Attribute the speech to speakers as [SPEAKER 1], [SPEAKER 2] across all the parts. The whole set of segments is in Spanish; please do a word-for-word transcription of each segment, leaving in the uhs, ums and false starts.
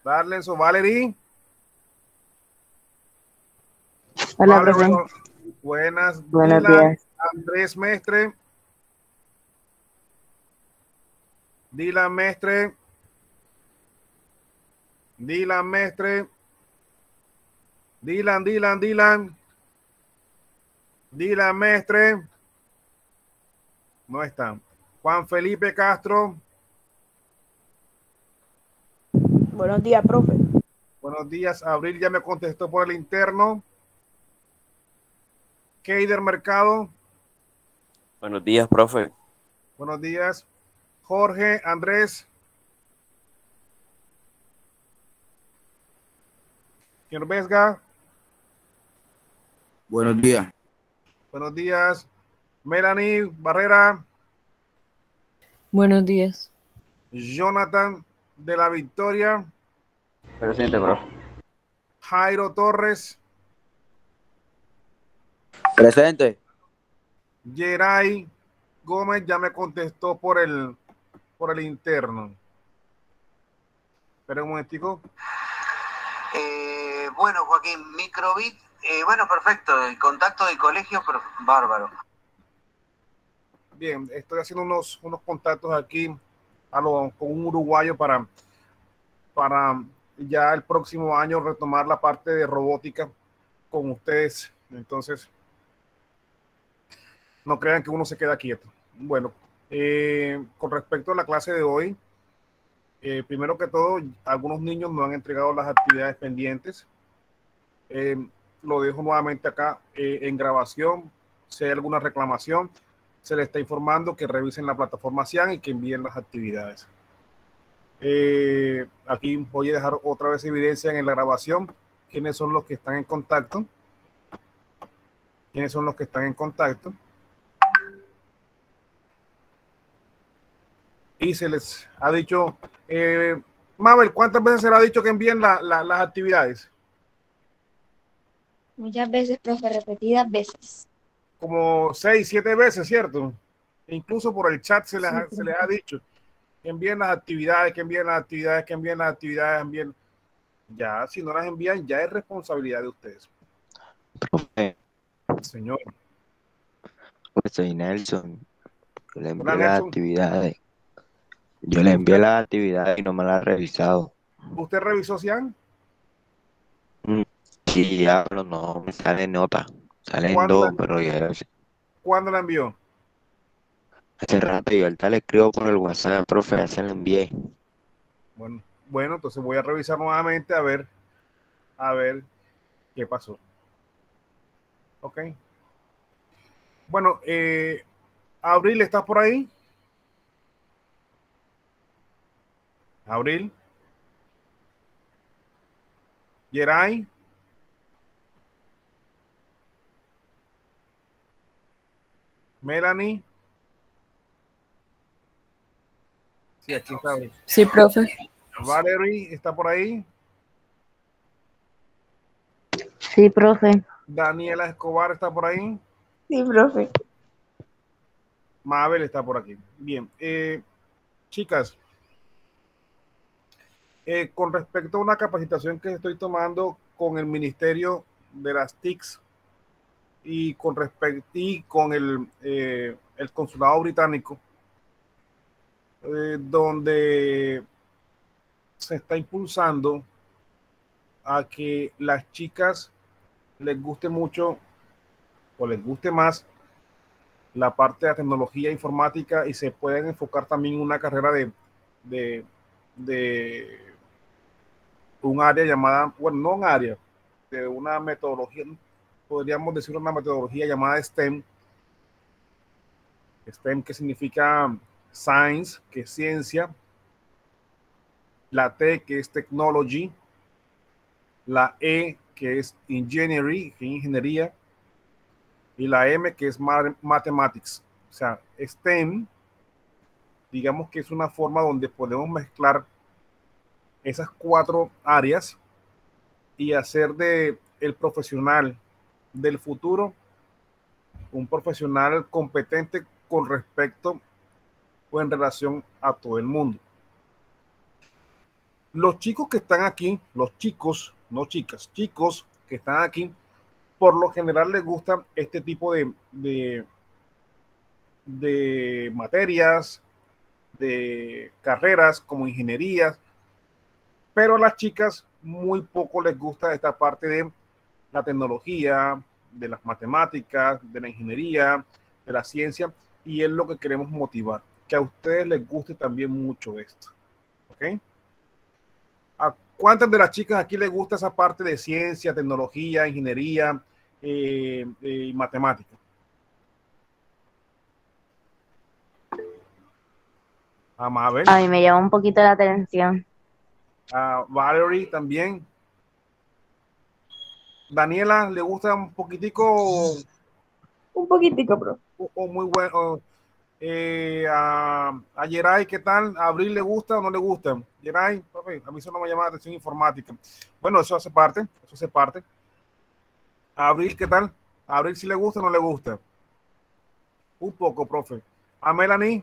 [SPEAKER 1] Darle eso, Valerie.
[SPEAKER 2] Hola,
[SPEAKER 1] Valerie,
[SPEAKER 2] profe.
[SPEAKER 1] buenas.
[SPEAKER 2] Buenos
[SPEAKER 1] Dylan,
[SPEAKER 2] días.
[SPEAKER 1] Andrés Mestre. Dylan Mestre. Dylan Mestre. Dylan, Dylan, Dylan. Dylan Mestre. No está. Juan Felipe Castro.
[SPEAKER 3] Buenos días, profe.
[SPEAKER 1] Buenos días. Abril ya me contestó por el interno. Keider Mercado.
[SPEAKER 4] Buenos días, profe.
[SPEAKER 1] Buenos días. Jorge Andrés. Señor Vesga.
[SPEAKER 5] Buenos días.
[SPEAKER 1] Buenos días. Melanie Barrera.
[SPEAKER 6] Buenos días.
[SPEAKER 1] Jonathan de la Victoria.
[SPEAKER 7] Presente, profe.
[SPEAKER 1] Jairo Torres.
[SPEAKER 5] Presente.
[SPEAKER 1] Geray Gómez ya me contestó por el por el interno. Espera un momentico.
[SPEAKER 8] Eh, bueno, Joaquín, microbit, eh, bueno, perfecto, el contacto de colegio, pero bárbaro.
[SPEAKER 1] Bien, estoy haciendo unos, unos contactos aquí a lo, con un uruguayo para, para ya el próximo año retomar la parte de robótica con ustedes. Entonces, no crean que uno se queda quieto. Bueno, eh, con respecto a la clase de hoy, eh, primero que todo, algunos niños no han entregado las actividades pendientes. Eh, lo dejo nuevamente acá eh, en grabación. Si hay alguna reclamación, se les está informando que revisen la plataforma Cian y que envíen las actividades. Eh, aquí voy a dejar otra vez evidencia en la grabación quiénes son los que están en contacto. ¿Quiénes son los que están en contacto? Y se les ha dicho, eh, Mabel, ¿cuántas veces se le ha dicho que envíen la, la, las actividades?
[SPEAKER 9] Muchas veces, profe, repetidas veces.
[SPEAKER 1] Como seis, siete veces, ¿cierto? E incluso por el chat se les,
[SPEAKER 9] Sí,
[SPEAKER 1] ha, se les ha dicho que envíen las actividades, que envíen las actividades, que envíen las actividades, envíen. Ya, si no las envían, ya es responsabilidad de ustedes.
[SPEAKER 7] Profe,
[SPEAKER 1] Señor.
[SPEAKER 7] pues soy Nelson. Yo le envié
[SPEAKER 1] Hola,
[SPEAKER 7] las
[SPEAKER 1] Nelson.
[SPEAKER 7] actividades. Yo le envié
[SPEAKER 1] ¿Usted,
[SPEAKER 7] las actividades y no me las ha revisado.
[SPEAKER 1] ¿Usted revisó Cian?
[SPEAKER 7] Mm, Sí, ya, pero no me sale nota. Salen
[SPEAKER 1] ¿Cuándo la,
[SPEAKER 7] dos, pero ya
[SPEAKER 1] ¿Cuándo la envió?
[SPEAKER 7] hace rato yo ahorita le escribo por el WhatsApp, profe, ya se lo envié.
[SPEAKER 1] Bueno, bueno, entonces voy a revisar nuevamente a ver, a ver qué pasó. Ok. Bueno, eh, Abril, ¿estás por ahí? Abril. Yeray. Melanie. Sí, aquí está.
[SPEAKER 6] Sí, profe.
[SPEAKER 1] Valerie, ¿está por ahí?
[SPEAKER 2] Sí, profe.
[SPEAKER 1] Daniela Escobar, ¿está por ahí?
[SPEAKER 3] Sí, profe.
[SPEAKER 1] Mabel está por aquí. Bien. Eh, chicas, eh, con respecto a una capacitación que estoy tomando con el Ministerio de las T I Cs y con respecto y con el, eh, el Consulado Británico, eh, donde se está impulsando a que las chicas les guste mucho o les guste más la parte de la tecnología informática y se pueden enfocar también en una carrera de, de, de un área llamada, bueno, no un área, de una metodología, podríamos decir una metodología llamada STEM. STEM que significa Science, que es ciencia, la T que es Technology, la E que es Engineering, que es ingeniería, y la M que es Mathematics. O sea, STEM, digamos que es una forma donde podemos mezclar esas cuatro áreas y hacer de el profesional del futuro un profesional competente con respecto o en relación a todo el mundo. Los chicos que están aquí, los chicos, no chicas, chicos que están aquí, por lo general les gusta este tipo de, de, de materias, de carreras como ingenierías, pero a las chicas muy poco les gusta esta parte de la tecnología, de las matemáticas, de la ingeniería, de la ciencia, y es lo que queremos motivar, que a ustedes les guste también mucho esto. ¿Ok? ¿A cuántas de las chicas aquí les gusta esa parte de ciencia, tecnología, ingeniería eh, eh, y matemática? Vamos a ver.
[SPEAKER 2] A mí me llama un poquito la atención.
[SPEAKER 1] A Valerie también. Daniela, ¿le gusta un poquitico?
[SPEAKER 3] Un poquitico, profe.
[SPEAKER 1] O, o muy bueno. Eh, a, a Yeray, ¿qué tal? ¿A Abril le gusta o no le gusta? Yeray, a mí eso no me llama la atención informática. Bueno, eso hace parte, eso hace parte. A Abril, ¿qué tal? ¿A Abril si le gusta o no le gusta? Un poco, profe. ¿A Melanie?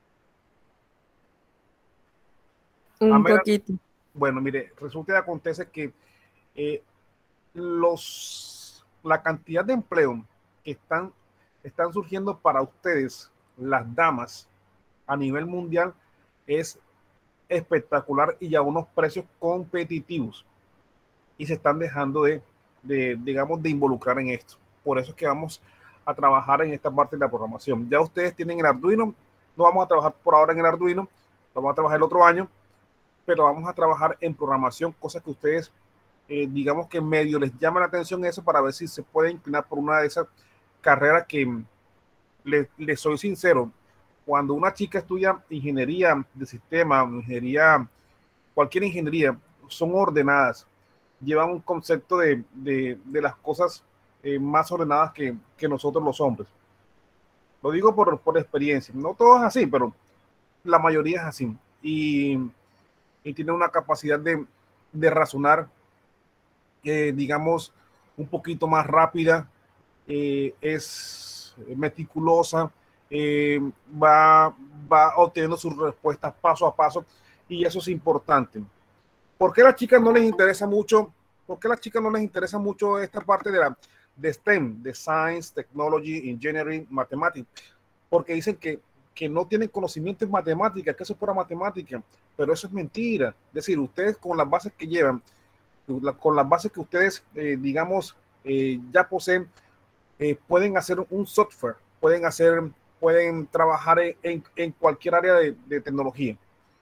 [SPEAKER 6] Un
[SPEAKER 1] A Melanie,
[SPEAKER 6] poquito.
[SPEAKER 1] bueno, mire, resulta y acontece que eh, los, la cantidad de empleo que están, están surgiendo para ustedes, las damas, a nivel mundial, es espectacular y a unos precios competitivos. Y se están dejando de, de, digamos, de involucrar en esto. Por eso es que vamos a trabajar en esta parte de la programación. Ya ustedes tienen el Arduino, no vamos a trabajar por ahora en el Arduino, lo vamos a trabajar el otro año, pero vamos a trabajar en programación, cosas que ustedes, eh, digamos que medio les llama la atención eso, para ver si se puede inclinar por una de esas carreras que, les, les soy sincero, cuando una chica estudia ingeniería de sistema, ingeniería, cualquier ingeniería, son ordenadas, llevan un concepto de, de, de las cosas eh, más ordenadas que, que nosotros los hombres. Lo digo por, por experiencia, no todo es así, pero la mayoría es así. Y y tiene una capacidad de, de razonar, eh, digamos, un poquito más rápida, eh, es meticulosa, eh, va, va obteniendo sus respuestas paso a paso, y eso es importante. ¿Por qué a las chicas no les interesa mucho? ¿Por qué a las chicas no les interesa mucho esta parte de la de STEM, de Science, Technology, Engineering, Mathematics? Porque dicen que que no tienen conocimiento en matemáticas, que eso es pura matemática, pero eso es mentira. Es decir, ustedes con las bases que llevan, con las bases que ustedes, eh, digamos, eh, ya poseen, eh, pueden hacer un software, pueden hacer, pueden trabajar en, en cualquier área de, de tecnología.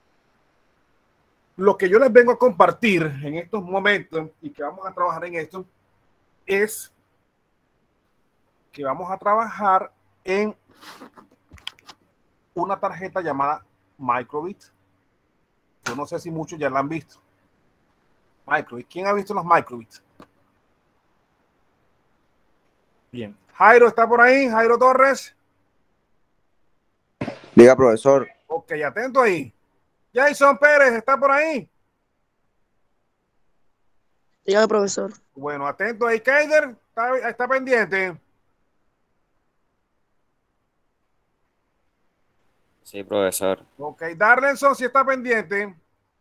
[SPEAKER 1] Lo que yo les vengo a compartir en estos momentos y que vamos a trabajar en esto es que vamos a trabajar en una tarjeta llamada Microbit. Yo no sé si muchos ya la han visto. Microbit. ¿Quién ha visto los Microbits? Bien. Jairo está por ahí. Jairo Torres.
[SPEAKER 5] Diga, profesor.
[SPEAKER 1] Ok, atento ahí. Jason Pérez está por ahí.
[SPEAKER 3] Dígame, profesor.
[SPEAKER 1] Bueno, atento ahí. Keider está, está pendiente.
[SPEAKER 4] Sí, profesor.
[SPEAKER 1] Ok, Darlenson sí está pendiente.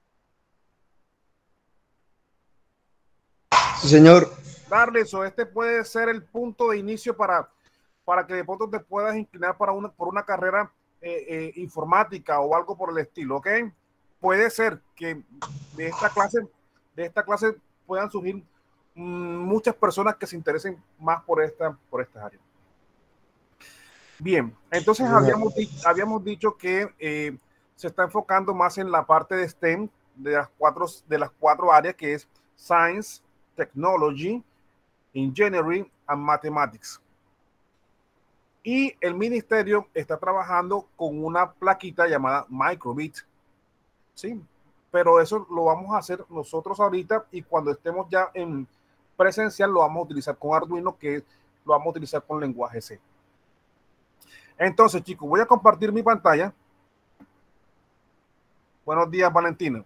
[SPEAKER 5] Sí, señor.
[SPEAKER 1] Darlenson, este puede ser el punto de inicio para, para que de pronto te puedas inclinar para una, por una carrera eh, eh, informática o algo por el estilo, ¿ok? Puede ser que de esta clase, de esta clase puedan surgir mmm, muchas personas que se interesen más por esta, por esta área. Bien, entonces habíamos, habíamos dicho que eh, se está enfocando más en la parte de STEM, de las cuatro, de las cuatro áreas, que es Science, Technology, Engineering and Mathematics. Y el ministerio está trabajando con una plaquita llamada Microbit, ¿sí? Pero eso lo vamos a hacer nosotros ahorita, y cuando estemos ya en presencial lo vamos a utilizar con Arduino, que lo vamos a utilizar con lenguaje C. Entonces, chicos, voy a compartir mi pantalla. Buenos días, Valentina.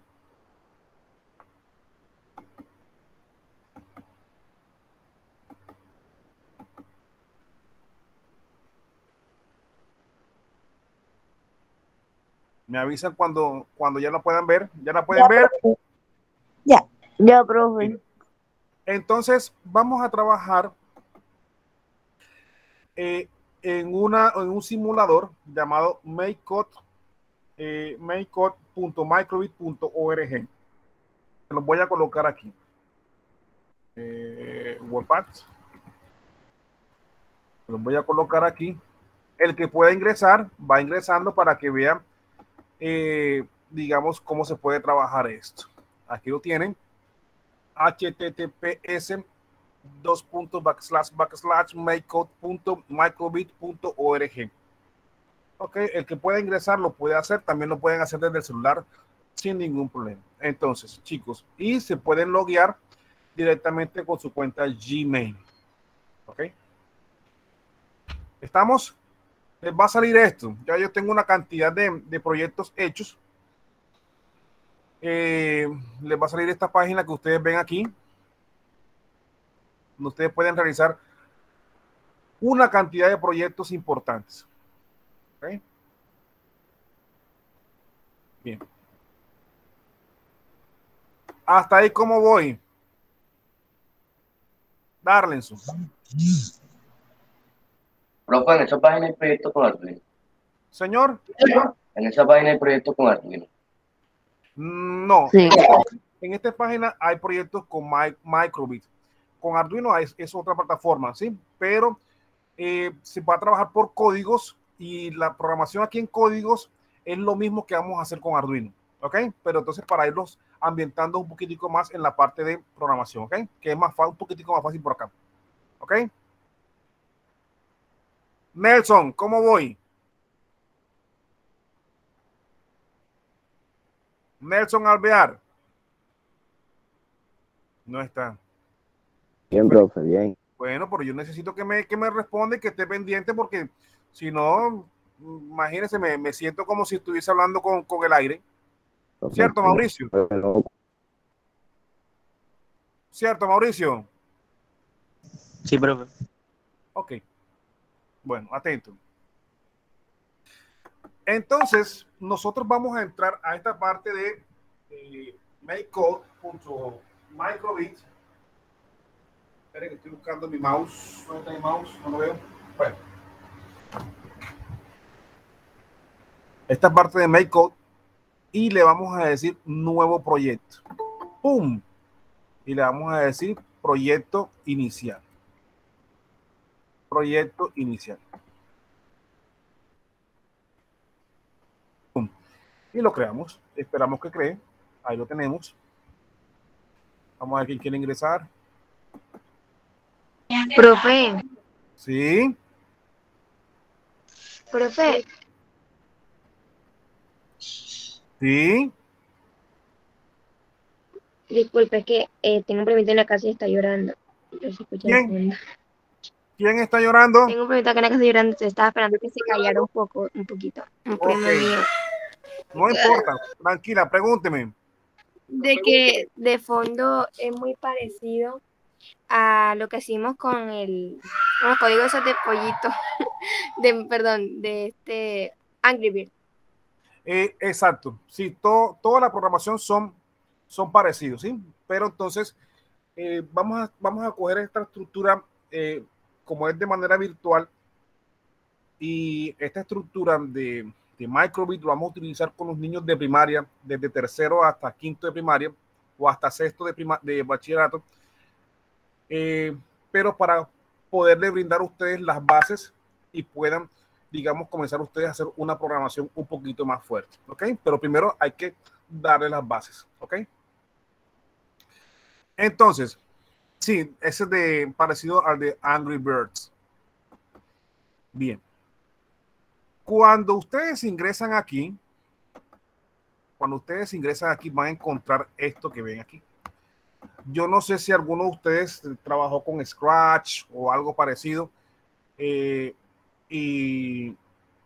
[SPEAKER 1] Me avisan cuando, cuando ya la puedan ver. ¿Ya la pueden
[SPEAKER 3] Ya,
[SPEAKER 1] ver?
[SPEAKER 3] profe. Ya.
[SPEAKER 2] Ya, profe.
[SPEAKER 1] Entonces, vamos a trabajar eh, en, una, en un simulador llamado MakeCode, eh, makecode punto microbit punto org. Los voy a colocar aquí. Eh, WordPad. Los voy a colocar aquí. El que pueda ingresar, va ingresando para que vean, eh, digamos, cómo se puede trabajar esto. Aquí lo tienen. H T T P S dos puntos backslash backslash makecode punto microbit punto org. Ok, el que pueda ingresar lo puede hacer, también lo pueden hacer desde el celular sin ningún problema. Entonces, chicos, y se pueden loguear directamente con su cuenta Gmail. Ok, ¿estamos? Les va a salir esto. Ya yo tengo una cantidad de, de proyectos hechos. Eh, les va a salir esta página que ustedes ven aquí. Ustedes pueden realizar una cantidad de proyectos importantes. ¿Okay? Bien. Hasta ahí, ¿cómo voy? Darlenson.
[SPEAKER 5] Profe, en esa página hay proyectos con Arduino.
[SPEAKER 1] Señor.
[SPEAKER 5] En esa página hay proyectos con Arduino.
[SPEAKER 1] No.
[SPEAKER 2] Sí.
[SPEAKER 1] En esta página hay proyectos con My, Microbit. Con Arduino es, es otra plataforma, ¿sí? Pero eh, se va a trabajar por códigos y la programación aquí en códigos es lo mismo que vamos a hacer con Arduino, ¿ok? Pero entonces para irlos ambientando un poquitico más en la parte de programación, ¿ok? Que es más un poquitico más fácil por acá, ¿ok? Nelson, ¿cómo voy? Nelson Alvear. No está.
[SPEAKER 7] Bien, profe, bien.
[SPEAKER 1] Bueno, pero yo necesito que me, que me responda y que esté pendiente porque si no, imagínense, me, me siento como si estuviese hablando con, con el aire. Profe, ¿cierto, Mauricio? ¿Cierto, Mauricio?
[SPEAKER 10] Sí, profe.
[SPEAKER 1] Ok. Bueno, atento. Entonces, nosotros vamos a entrar a esta parte de eh, makecode punto microbit. Esperen que estoy buscando mi mouse. ¿Dónde está mi mouse? No lo veo. Bueno. Esta parte de makecode y le vamos a decir nuevo proyecto. ¡Pum! Y le vamos a decir proyecto inicial. Proyecto inicial. ¡Pum! Y lo creamos. Esperamos que cree. Ahí lo tenemos. Vamos a ver quién quiere ingresar.
[SPEAKER 9] Profe,
[SPEAKER 1] Sí.
[SPEAKER 9] profe,
[SPEAKER 1] Sí.
[SPEAKER 9] disculpe, es que eh, tengo un primito en la casa y está llorando. Yo se escucha de
[SPEAKER 1] ¿Quién?
[SPEAKER 9] fondo.
[SPEAKER 1] ¿Quién está llorando?
[SPEAKER 9] Tengo un primito acá en la casa llorando, se estaba esperando que se callara un poco, un poquito. Un primo
[SPEAKER 1] Ok.
[SPEAKER 9] mío.
[SPEAKER 1] No importa. Tranquila, pregúnteme.
[SPEAKER 9] De que de fondo es muy parecido a lo que hicimos con el con los códigos esos de pollito, de, perdón, de este Angry Bird.
[SPEAKER 1] Eh, exacto. Sí, todo, toda la programación son, son parecidos, ¿sí? Pero entonces eh, vamos, a, vamos a coger esta estructura eh, como es de manera virtual y esta estructura de, de Microbit lo vamos a utilizar con los niños de primaria, desde tercero hasta quinto de primaria o hasta sexto de, prima, de bachillerato, eh, pero para poderle brindar a ustedes las bases y puedan, digamos, comenzar ustedes a hacer una programación un poquito más fuerte, ¿ok? Pero primero hay que darle las bases, ¿ok? Entonces, sí, ese es de, parecido al de Angry Birds. Bien. Cuando ustedes ingresan aquí, cuando ustedes ingresan aquí van a encontrar esto que ven aquí. Yo no sé si alguno de ustedes trabajó con Scratch o algo parecido eh, y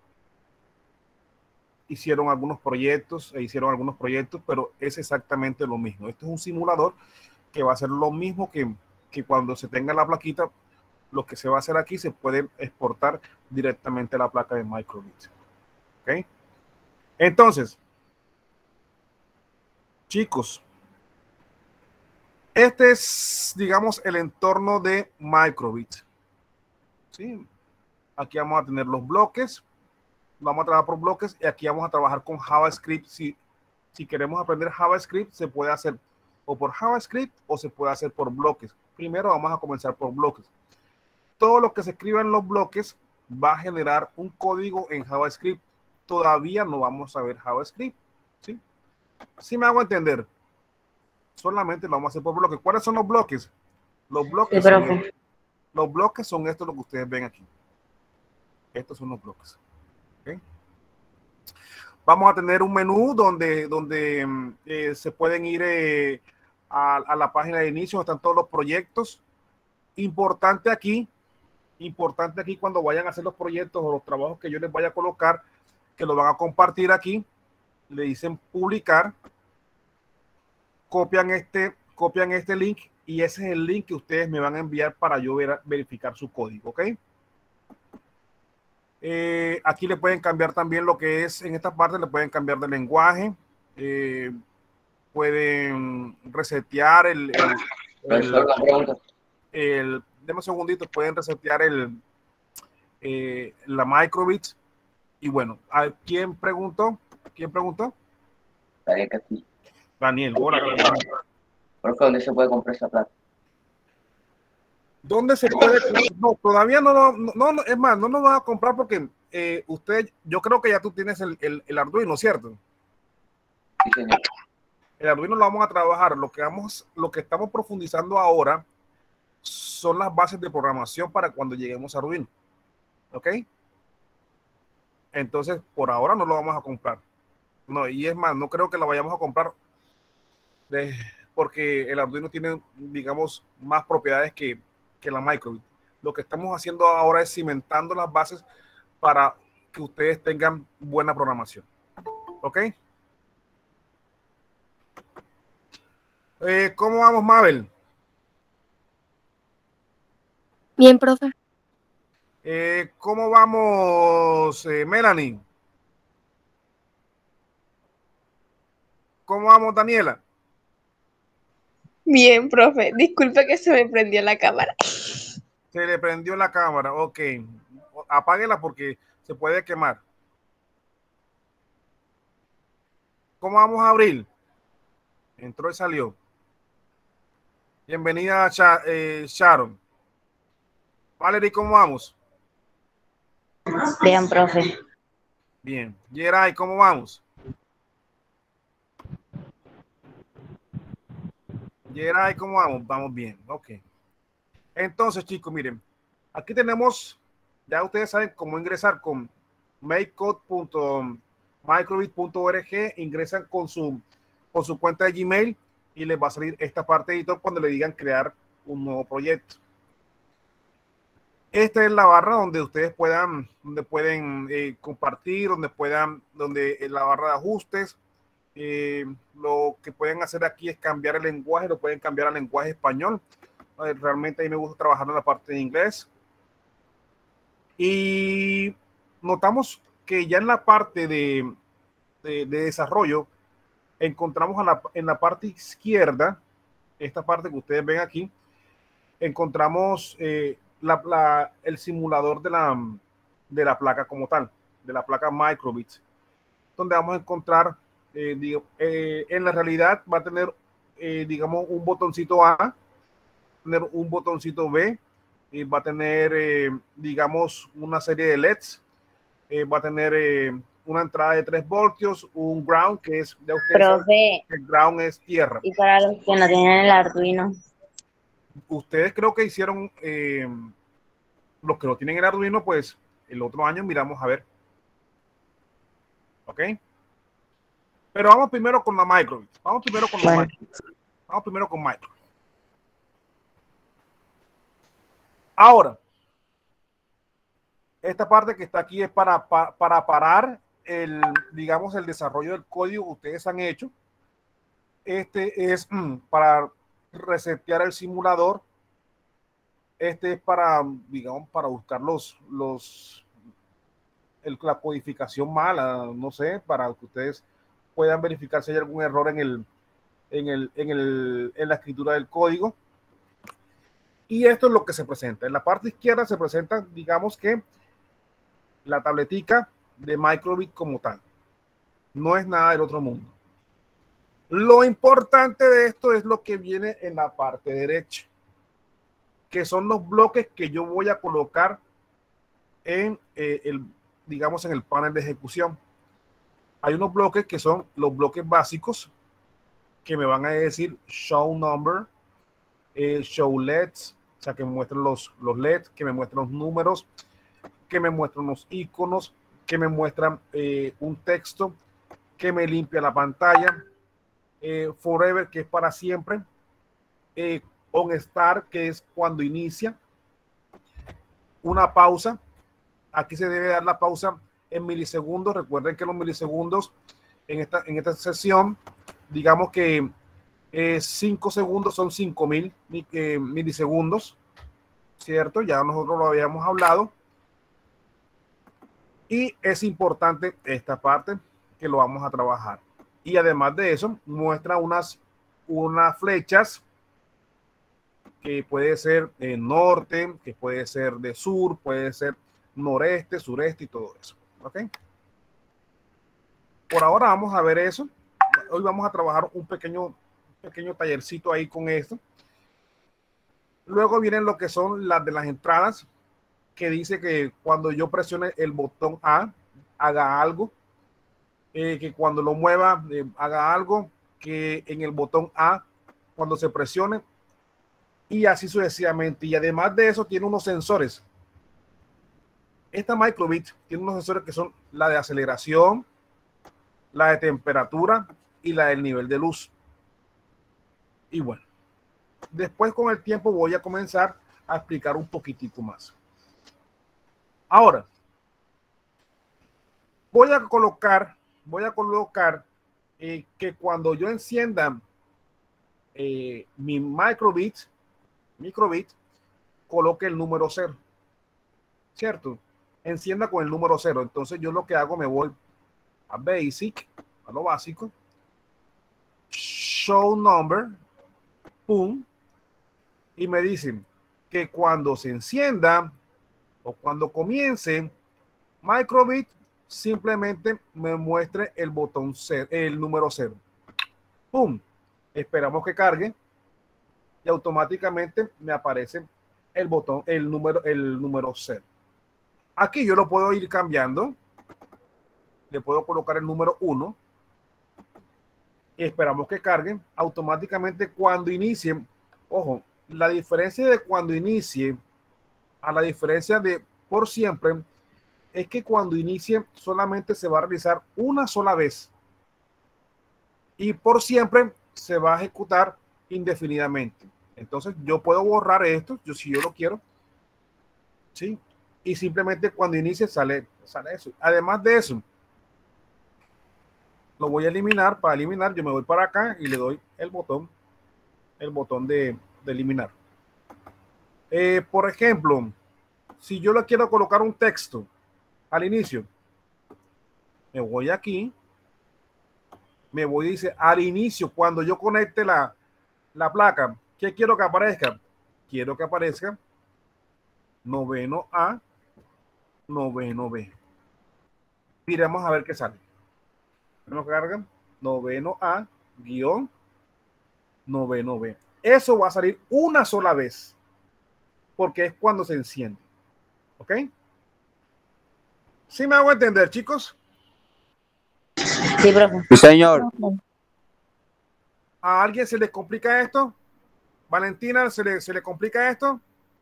[SPEAKER 1] hicieron algunos proyectos, e hicieron algunos proyectos, pero es exactamente lo mismo. Esto es un simulador que va a ser lo mismo que, que cuando se tenga la plaquita, lo que se va a hacer aquí se puede exportar directamente a la placa de Microbit. ¿Ok? Entonces, chicos, Este es, digamos, el entorno de Microbit. ¿Sí? Aquí vamos a tener los bloques. Vamos a trabajar por bloques y aquí vamos a trabajar con JavaScript. Si, si queremos aprender JavaScript, se puede hacer o por JavaScript o se puede hacer por bloques. Primero vamos a comenzar por bloques. Todo lo que se escriba en los bloques va a generar un código en JavaScript. Todavía no vamos a ver JavaScript. ¿Sí? ¿Sí me hago entender? Solamente lo vamos a hacer por bloques. ¿Cuáles son los bloques? Los bloques,
[SPEAKER 2] Sí,
[SPEAKER 1] son,
[SPEAKER 2] profe.
[SPEAKER 1] estos. Los bloques son estos, lo que ustedes ven aquí. Estos son los bloques. ¿Okay? Vamos a tener un menú donde, donde eh, se pueden ir eh, a, a la página de inicio, están todos los proyectos. Importante aquí, importante aquí cuando vayan a hacer los proyectos o los trabajos que yo les vaya a colocar, que lo van a compartir aquí, le dicen publicar, copian este, copian este link y ese es el link que ustedes me van a enviar para yo ver, verificar su código, ¿ok? Eh, aquí le pueden cambiar también lo que es, en esta parte le pueden cambiar de lenguaje, eh, pueden resetear el, el,
[SPEAKER 5] Profesor, la pregunta.
[SPEAKER 1] el, el deme un segundito, pueden resetear el, eh, la Microbit. Y bueno, ¿a quién preguntó? ¿Quién preguntó?
[SPEAKER 5] Daniel Castillo.
[SPEAKER 1] Daniel, hola.
[SPEAKER 5] Profe, ¿dónde se puede comprar esa plata?
[SPEAKER 1] ¿Dónde se puede? No, todavía no, no, no, no, es más, no nos van a comprar porque eh, usted, yo creo que ya tú tienes el, el, el Arduino, ¿cierto?
[SPEAKER 5] Sí, señor.
[SPEAKER 1] El Arduino lo vamos a trabajar. Lo que vamos, lo que estamos profundizando ahora son las bases de programación para cuando lleguemos a Arduino. ¿Ok? Entonces, por ahora no lo vamos a comprar. No, y es más, no creo que lo vayamos a comprar de, porque el Arduino tiene, digamos, más propiedades que, que la Microbit. Lo que estamos haciendo ahora es cimentando las bases para que ustedes tengan buena programación. ¿Ok? Eh, ¿Cómo vamos, Mabel?
[SPEAKER 9] Bien, profe.
[SPEAKER 1] Eh, ¿Cómo vamos, eh, Melanie? ¿Cómo vamos, Daniela?
[SPEAKER 3] Bien, profe. Disculpe que se me prendió la cámara.
[SPEAKER 1] Se le prendió la cámara. Ok. Apáguela porque se puede quemar. ¿Cómo vamos, Abril? Entró y salió. Bienvenida, Sha eh, Sharon. Valerie, ¿cómo vamos?
[SPEAKER 2] Bien, profe.
[SPEAKER 1] Bien. Yeray, ¿cómo vamos? Yeray, ¿cómo vamos? Vamos bien. Ok. Entonces, chicos, miren. Aquí tenemos, ya ustedes saben cómo ingresar con makecode punto microbit punto org. Ingresan con su, con su cuenta de Gmail y les va a salir esta parte de editor cuando le digan crear un nuevo proyecto. Esta es la barra donde ustedes puedan, donde pueden eh, compartir, donde puedan, donde eh, la barra de ajustes. Eh, lo que pueden hacer aquí es cambiar el lenguaje, lo pueden cambiar al lenguaje español. Eh, realmente a mí me gusta trabajar en la parte de inglés. Y notamos que ya en la parte de, de, de desarrollo encontramos a la, en la parte izquierda, esta parte que ustedes ven aquí, encontramos eh, la, la, el simulador de la, de la placa como tal, de la placa Microbit, donde vamos a encontrar, eh, digo, eh, en la realidad va a tener, eh, digamos, un botoncito A, tener un botoncito B, y va a tener, eh, digamos, una serie de L E Ds, eh, va a tener eh, una entrada de tres voltios, un ground, que es, de ustedes,
[SPEAKER 2] Profe,
[SPEAKER 1] el ground es tierra.
[SPEAKER 2] y para los que no tienen el Arduino.
[SPEAKER 1] Ustedes creo que hicieron, eh, los que no tienen el Arduino, pues el otro año miramos a ver. ¿Ok? Pero vamos primero con la Microbit. Vamos primero con la
[SPEAKER 2] Bueno.
[SPEAKER 1] Microbit. Vamos primero con Microbit. Ahora, esta parte que está aquí es para, para, para parar el, digamos, el desarrollo del código que ustedes han hecho. Este es mm, para resetear el simulador. Este es para, digamos, para buscar los, los el, la codificación mala, no sé, para que ustedes puedan verificar si hay algún error en el, en, el, en, el, en la escritura del código. Y esto es lo que se presenta. En la parte izquierda se presenta, digamos que, la tabletica de Microbit como tal. No es nada del otro mundo. Lo importante de esto es lo que viene en la parte derecha, que son los bloques que yo voy a colocar en eh, el, digamos, en el panel de ejecución. Hay unos bloques que son los bloques básicos que me van a decir show number, eh, show L E Ds, o sea, que me muestran los, los L E Ds, que me muestran los números, que me muestran los iconos, que me muestran eh, un texto, que me limpia la pantalla, eh, forever, que es para siempre, eh, on start, que es cuando inicia, una pausa. Aquí se debe dar la pausa en milisegundos. Recuerden que los milisegundos en esta, en esta sesión, digamos que eh, cinco segundos son cinco mil eh, milisegundos, ¿cierto? Ya nosotros lo habíamos hablado. Y es importante esta parte que lo vamos a trabajar. Y además de eso, muestra unas, unas flechas que puede ser de norte, que puede ser de sur, puede ser noreste, sureste y todo eso. ¿Ok? Por ahora vamos a ver eso. Hoy vamos a trabajar un pequeño, pequeño tallercito ahí con esto. Luego vienen lo que son las de las entradas, que dice que cuando yo presione el botón A, haga algo. Eh, que cuando lo mueva, eh, haga algo. Que en el botón A, cuando se presione, y así sucesivamente. Y además de eso, tiene unos sensores. Esta Microbit tiene unos sensores que son la de aceleración, la de temperatura y la del nivel de luz. Y bueno, después con el tiempo voy a comenzar a explicar un poquitico más. Ahora, voy a colocar, voy a colocar eh, que cuando yo encienda eh, mi Microbit, Microbit, coloque el número cero, ¿cierto? Encienda con el número cero. Entonces yo lo que hago, me voy a Basic, a lo básico, Show Number, pum, y me dicen que cuando se encienda o cuando comience Microbit, simplemente me muestre el botón cero, el número cero. Pum, esperamos que cargue y automáticamente me aparece el botón, el número, el número cero. Aquí yo lo puedo ir cambiando. Le puedo colocar el número uno y esperamos que cargue. Automáticamente cuando inicie, ojo, la diferencia de cuando inicie a la diferencia de por siempre es que cuando inicie solamente se va a realizar una sola vez y por siempre se va a ejecutar indefinidamente. Entonces yo puedo borrar esto, yo si yo lo quiero, ¿sí? Y simplemente cuando inicie sale, sale eso. Además de eso, lo voy a eliminar. Para eliminar yo me voy para acá y le doy el botón, el botón de, de eliminar. Eh, por ejemplo, si yo le quiero colocar un texto al inicio, me voy aquí, me voy y dice al inicio, cuando yo conecte la, la placa, ¿qué quiero que aparezca? Quiero que aparezca noveno A, noveno B. Miremos a ver qué sale. Nos cargan noveno A, guión, noveno B. Eso va a salir una sola vez, porque es cuando se enciende. ¿Ok? ¿Sí me hago entender, chicos?
[SPEAKER 2] Sí, profe.
[SPEAKER 7] Sí, señor.
[SPEAKER 1] ¿A alguien se le complica esto? Valentina, ¿se le, se le complica esto?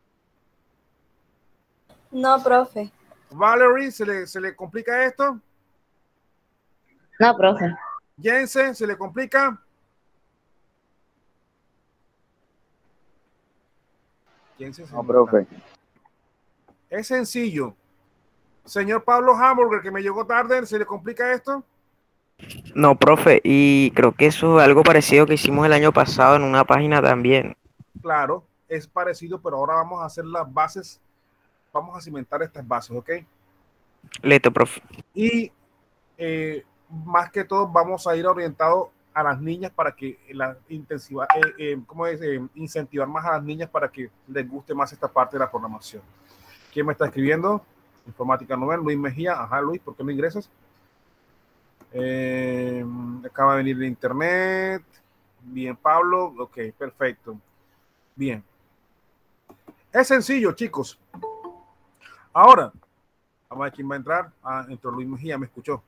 [SPEAKER 3] No, profe.
[SPEAKER 1] Valerie, ¿se le, se le complica esto?
[SPEAKER 2] No, profe.
[SPEAKER 1] Jensen, ¿se le complica? Jensen,
[SPEAKER 7] No, profe.
[SPEAKER 1] es sencillo. Señor Pablo Hamburger, que me llegó tarde, ¿se le complica esto?
[SPEAKER 10] No, profe, y creo que eso es algo parecido que hicimos el año pasado en una página también.
[SPEAKER 1] Claro, es parecido, pero ahora vamos a hacer las bases, vamos a cimentar estas bases, ¿ok?
[SPEAKER 10] Listo, profe.
[SPEAKER 1] Y eh, más que todo vamos a ir orientados a las niñas para que la intensiva, eh, eh, ¿cómo es? Eh, incentivar más a las niñas para que les guste más esta parte de la programación. ¿Quién me está escribiendo? Informática Novel, Luis Mejía. Ajá, Luis, ¿por qué no ingresas? Eh, acaba de venir de internet. Bien, Pablo. Ok, perfecto. Bien. Es sencillo, chicos. Ahora, vamos a ver quién va a entrar. Ah, entró Luis Mejía, me escuchó.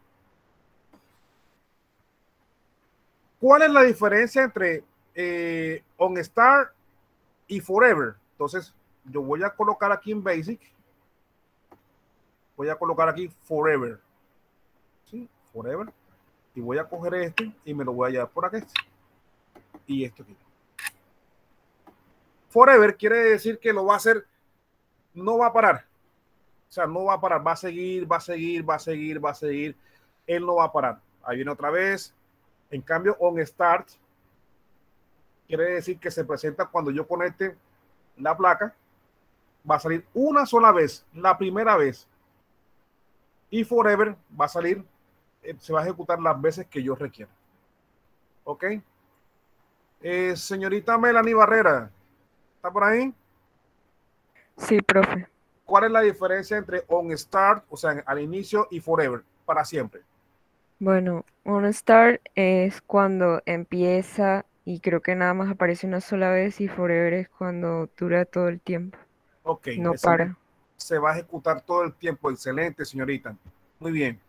[SPEAKER 1] ¿Cuál es la diferencia entre eh, OnStar y Forever? Entonces, yo voy a colocar aquí en Basic. Voy a colocar aquí Forever. ¿Sí? Forever. Y voy a coger este y me lo voy a llevar por aquí. Y esto aquí. Forever quiere decir que lo va a hacer, no va a parar. O sea, no va a parar, va a seguir, va a seguir, va a seguir, va a seguir. Él no va a parar. Ahí viene otra vez. En cambio, OnStart quiere decir que se presenta cuando yo conecte la placa. Va a salir una sola vez, la primera vez. Y Forever va a salir, eh, se va a ejecutar las veces que yo requiera. ¿Ok? Eh, señorita Melanie Barrera, ¿está por ahí?
[SPEAKER 6] Sí, profe.
[SPEAKER 1] ¿Cuál es la diferencia entre OnStart, o sea, al inicio, y Forever, para siempre?
[SPEAKER 6] Bueno, OnStart es cuando empieza y creo que nada más aparece una sola vez y Forever es cuando dura todo el tiempo.
[SPEAKER 1] Ok,
[SPEAKER 6] No
[SPEAKER 1] ese
[SPEAKER 6] para.
[SPEAKER 1] se va a ejecutar todo el tiempo. Excelente, señorita. Muy bien.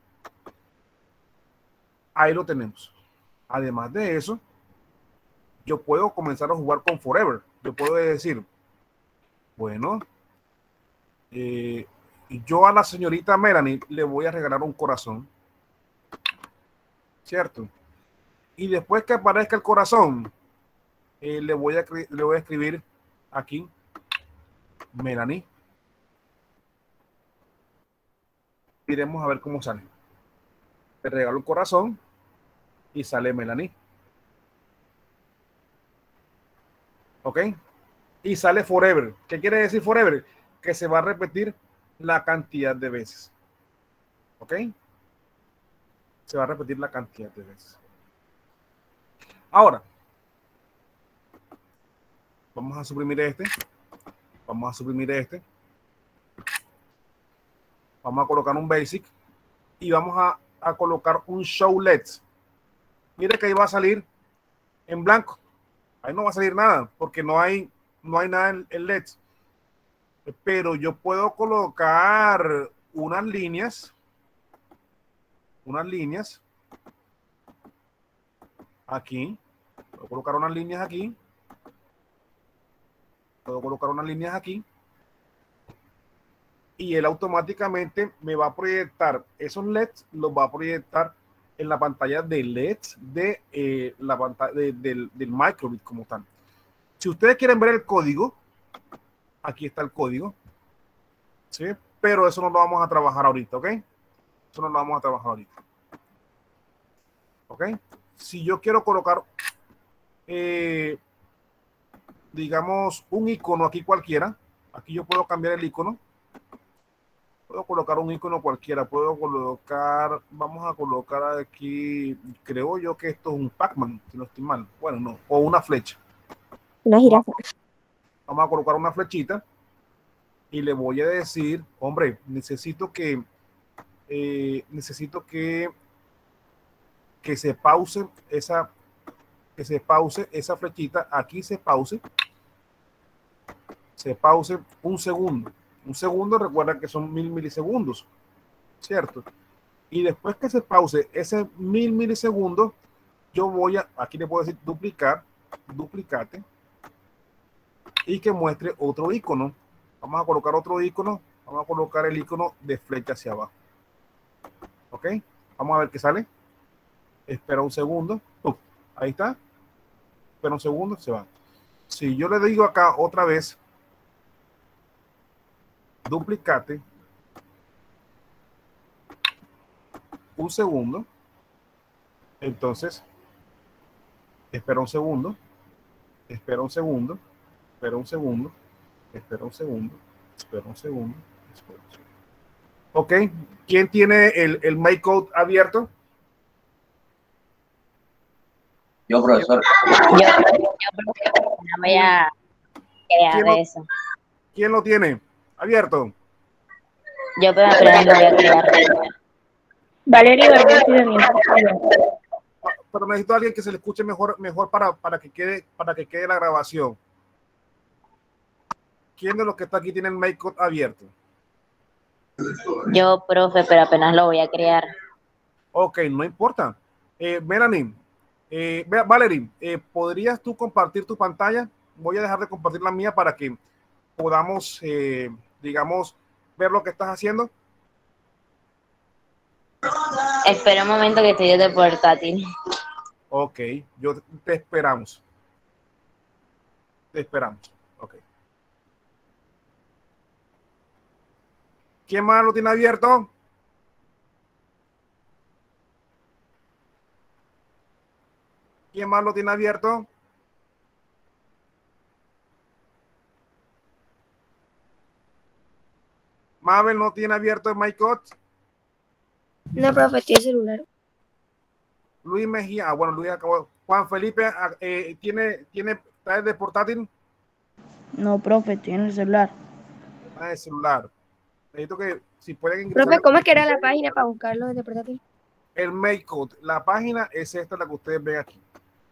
[SPEAKER 1] Ahí lo tenemos. Además de eso, yo puedo comenzar a jugar con Forever. Yo puedo decir, bueno, eh, yo a la señorita Melanie le voy a regalar un corazón. ¿Cierto? Y después que aparezca el corazón, eh, le, voy a, le voy a escribir aquí, Melanie. Iremos a ver cómo sale. Le regalo un corazón y sale Melanie. ¿Ok? Y sale Forever. ¿Qué quiere decir Forever? Que se va a repetir la cantidad de veces. ¿Ok? Se va a repetir la cantidad de veces. Ahora, vamos a suprimir este. Vamos a suprimir este. Vamos a colocar un basic. Y vamos a, a colocar un show L E Ds. Mire que ahí va a salir en blanco. Ahí no va a salir nada, porque no hay, no hay nada en, en L E Ds. Pero yo puedo colocar unas líneas. Unas líneas. Aquí. Puedo colocar unas líneas aquí. Puedo colocar unas líneas aquí. Y él automáticamente me va a proyectar esos L E Ds, los va a proyectar en la pantalla de L E Ds de eh, la pantalla de, del, del microbit como tal. Si ustedes quieren ver el código, aquí está el código. ¿Sí? Pero eso no lo vamos a trabajar ahorita, ¿ok? Eso no lo vamos a trabajar ahorita. ¿Ok? Si yo quiero colocar, eh, digamos, un icono aquí cualquiera, aquí yo puedo cambiar el icono. Puedo colocar un icono cualquiera, puedo colocar, vamos a colocar aquí, creo yo que esto es un Pac-Man, si no estoy mal. Bueno, no, o una flecha.
[SPEAKER 9] Una jirafa.
[SPEAKER 1] Vamos a colocar una flechita y le voy a decir, hombre, necesito que, eh, necesito que, que se pause esa, que se pause esa flechita, aquí se pause, se pause un segundo. Un segundo, recuerda que son mil milisegundos, ¿cierto? Y después que se pause ese mil milisegundos, yo voy a, aquí le puedo decir duplicar, duplicate, y que muestre otro icono. Vamos a colocar otro icono, vamos a colocar el icono de flecha hacia abajo. ¿Ok? Vamos a ver qué sale. Espera un segundo. Uf, ahí está. Espera un segundo, se va. Si yo le digo acá otra vez, duplicate, un segundo, entonces espera un segundo, espera un segundo, espera un segundo, espera un segundo, espera un segundo, espera un segundo. Ok, ¿quién tiene el, el MakeCode abierto?
[SPEAKER 5] Yo, profesor.
[SPEAKER 2] Yo, yo profe, no voy a crear
[SPEAKER 1] ¿Quién lo,
[SPEAKER 2] eso.
[SPEAKER 1] ¿Quién lo tiene abierto?
[SPEAKER 2] Yo, pero pero no voy a crear.
[SPEAKER 3] Valeria Valdés y Daniel Castillo.
[SPEAKER 1] Pero necesito a alguien que se le escuche mejor, mejor para, para que quede, para que quede la grabación. ¿Quién de los que está aquí tiene el Makeup abierto?
[SPEAKER 2] Yo, profe, pero apenas lo voy a crear.
[SPEAKER 1] Ok, no importa. Eh, Melanie, eh, Valerie, eh, ¿podrías tú compartir tu pantalla? Voy a dejar de compartir la mía para que podamos, eh, digamos, ver lo que estás haciendo.
[SPEAKER 2] Espera un momento que estoy desde portátil.
[SPEAKER 1] Ok, yo te esperamos. Te esperamos. Ok. ¿Quién más lo tiene abierto? ¿Quién más lo tiene abierto? Mabel no tiene abierto el Makeup.
[SPEAKER 9] No, profe, tiene celular.
[SPEAKER 1] Luis Mejía, ah, bueno, Luis acabó. Juan Felipe, ah, eh, ¿tiene, tiene, está de portátil?
[SPEAKER 11] No, profe, estoy en el celular.
[SPEAKER 1] Ah, de celular. Necesito que, si pueden ingresar.
[SPEAKER 9] Profe, ¿cómo es que era la página para buscarlo desde portátil?
[SPEAKER 1] El Makeup, la página es esta, la que ustedes ven aquí.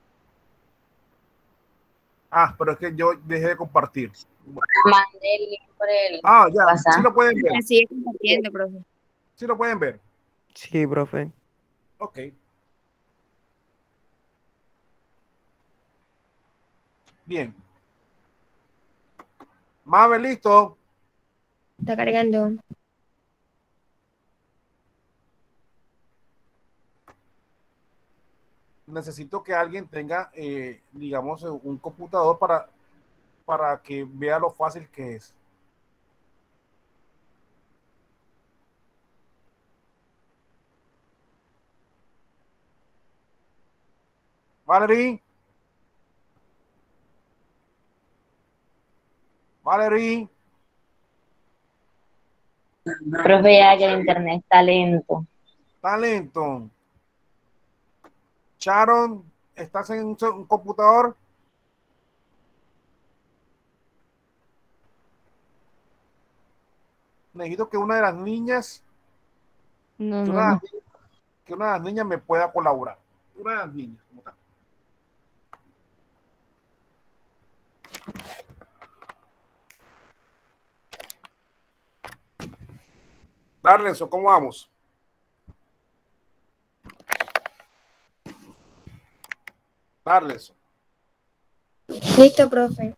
[SPEAKER 1] Ah, pero es que yo dejé de compartir.
[SPEAKER 2] Mandé el link por el
[SPEAKER 1] Ah, ya,
[SPEAKER 2] WhatsApp.
[SPEAKER 1] sí lo pueden ver.
[SPEAKER 9] Sigue compartiendo, profe.
[SPEAKER 1] Sí lo pueden ver.
[SPEAKER 10] Sí, profe.
[SPEAKER 1] Ok. Bien. Mabel, listo.
[SPEAKER 9] Está cargando.
[SPEAKER 1] Necesito que alguien tenga, eh, digamos, un computador para, para que vea lo fácil que es. Valerie. Valerie.
[SPEAKER 2] Profe, ya que el internet está lento.
[SPEAKER 1] Está lento. Sharon, ¿estás en un, un computador? Necesito que una de las niñas,
[SPEAKER 11] No,
[SPEAKER 1] que,
[SPEAKER 11] no,
[SPEAKER 1] una,
[SPEAKER 11] no.
[SPEAKER 1] que una de las niñas me pueda colaborar. Una de las niñas, ¿cómo está? Darlenso, ¿cómo vamos? Darlenso.
[SPEAKER 9] Listo, profe.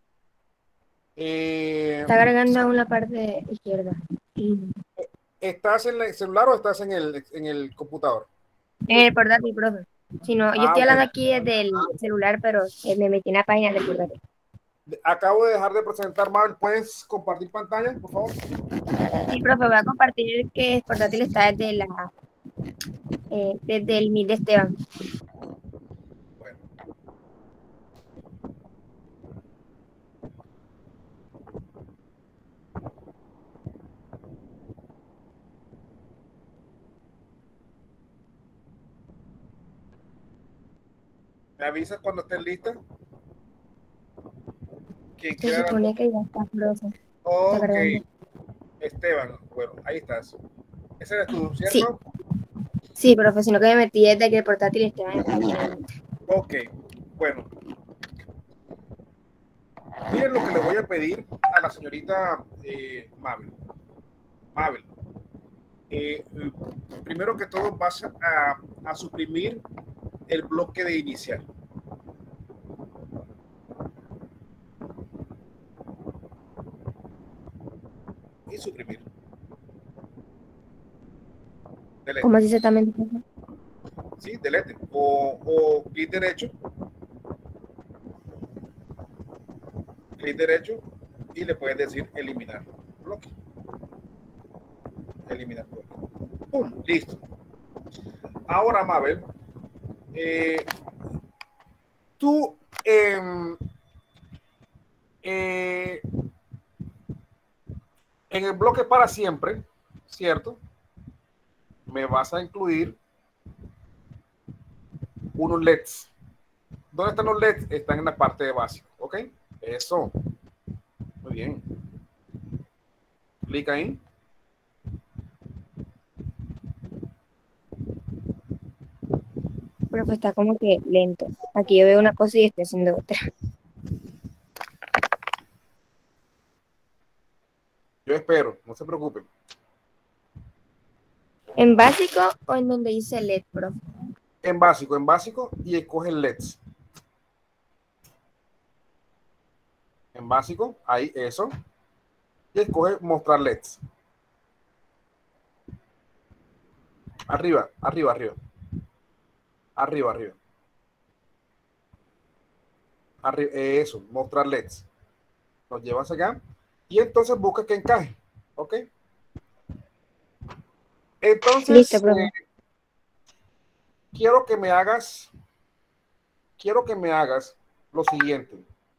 [SPEAKER 1] Eh,
[SPEAKER 9] Está cargando aún la parte izquierda.
[SPEAKER 1] ¿Estás en el celular o estás en el, en el computador?
[SPEAKER 9] En el portátil, profe. Si no, yo
[SPEAKER 1] Ah,
[SPEAKER 9] estoy hablando
[SPEAKER 1] ok.
[SPEAKER 9] aquí desde el celular, pero eh, me metí en la página del portátil.
[SPEAKER 1] Acabo de dejar de presentar, Mabel. ¿Puedes compartir pantalla, por favor?
[SPEAKER 9] Sí, profe, voy a compartir que el portátil está desde la eh, desde el Meet de Esteban.
[SPEAKER 1] Bueno. ¿Me avisas cuando estés lista? ¿Quién
[SPEAKER 9] Se
[SPEAKER 1] quiera?
[SPEAKER 9] supone que ya está, profe. Está
[SPEAKER 1] Ok.
[SPEAKER 9] cargando.
[SPEAKER 1] Esteban, bueno, ahí estás. Ese eres tú,
[SPEAKER 9] Sí.
[SPEAKER 1] ¿cierto?
[SPEAKER 9] Sí, profe, sino que me metí desde que el portátil Esteban está aquí.
[SPEAKER 1] Ok, bueno. Miren lo que le voy a pedir a la señorita eh, Mabel. Mabel, eh, primero que todo vas a, a suprimir el bloque de inicial. Y suprimir. Delete.
[SPEAKER 9] ¿Cómo así exactamente, profe?
[SPEAKER 1] Sí, delete. O, o clic derecho. Clic derecho y le puedes decir eliminar bloque. Eliminar bloque. ¡Pum! Listo. Ahora, Mabel, eh, tú eh, eh, en el bloque para siempre, ¿cierto? Me vas a incluir unos L E Ds. ¿Dónde están los L E Ds? Están en la parte de básico, ¿ok? Eso. Muy bien. Clic ahí.
[SPEAKER 9] Profe, está como que lento. Aquí yo veo una cosa y estoy haciendo otra.
[SPEAKER 1] Yo espero, no se preocupen.
[SPEAKER 9] ¿En básico o en donde dice L E D, profe?
[SPEAKER 1] En básico, en básico y escoge L E Ds. En básico, ahí, eso. Y escoge mostrar L E Ds. Arriba, arriba, arriba. Arriba, arriba. Arriba, eso, mostrar L E Ds. Nos llevas acá. Y entonces busca que encaje. ¿Ok? Entonces,
[SPEAKER 9] Listo, profe.
[SPEAKER 1] eh, quiero que me hagas, quiero que me hagas lo siguiente.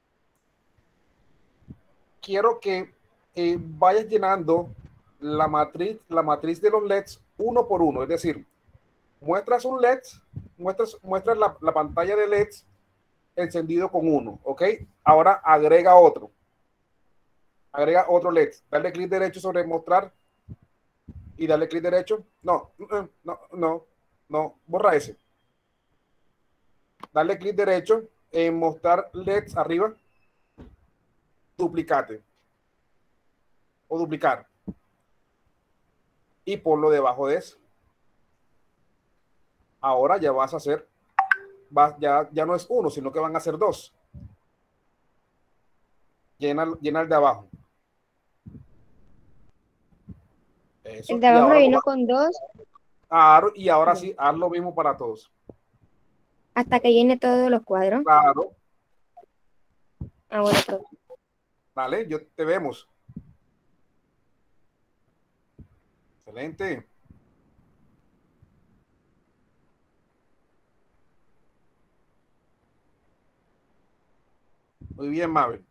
[SPEAKER 1] Quiero que eh, vayas llenando la matriz, la matriz de los L E Ds uno por uno. Es decir, muestras un L E D, muestras, muestras la, la pantalla de L E Ds encendido con uno. ¿Ok? Ahora agrega otro. Agrega otro L E D. Dale clic derecho sobre mostrar y dale clic derecho. No, no, no, no, borra ese. Dale clic derecho en mostrar L E Ds arriba. Duplicate o duplicar y ponlo debajo de eso. Ahora ya vas a hacer, va, ya, ya no es uno, sino que van a ser dos. Llena, llena el de abajo. Eso.
[SPEAKER 9] El de
[SPEAKER 1] Y
[SPEAKER 9] abajo
[SPEAKER 1] ahora,
[SPEAKER 9] vino con dos
[SPEAKER 1] claro, y ahora sí, haz lo mismo para todos.
[SPEAKER 9] hasta que llene todos los cuadros.
[SPEAKER 1] Claro.
[SPEAKER 9] Ah, bueno, profe.
[SPEAKER 1] Vale, yo te vemos. Excelente. Muy bien, Mabel.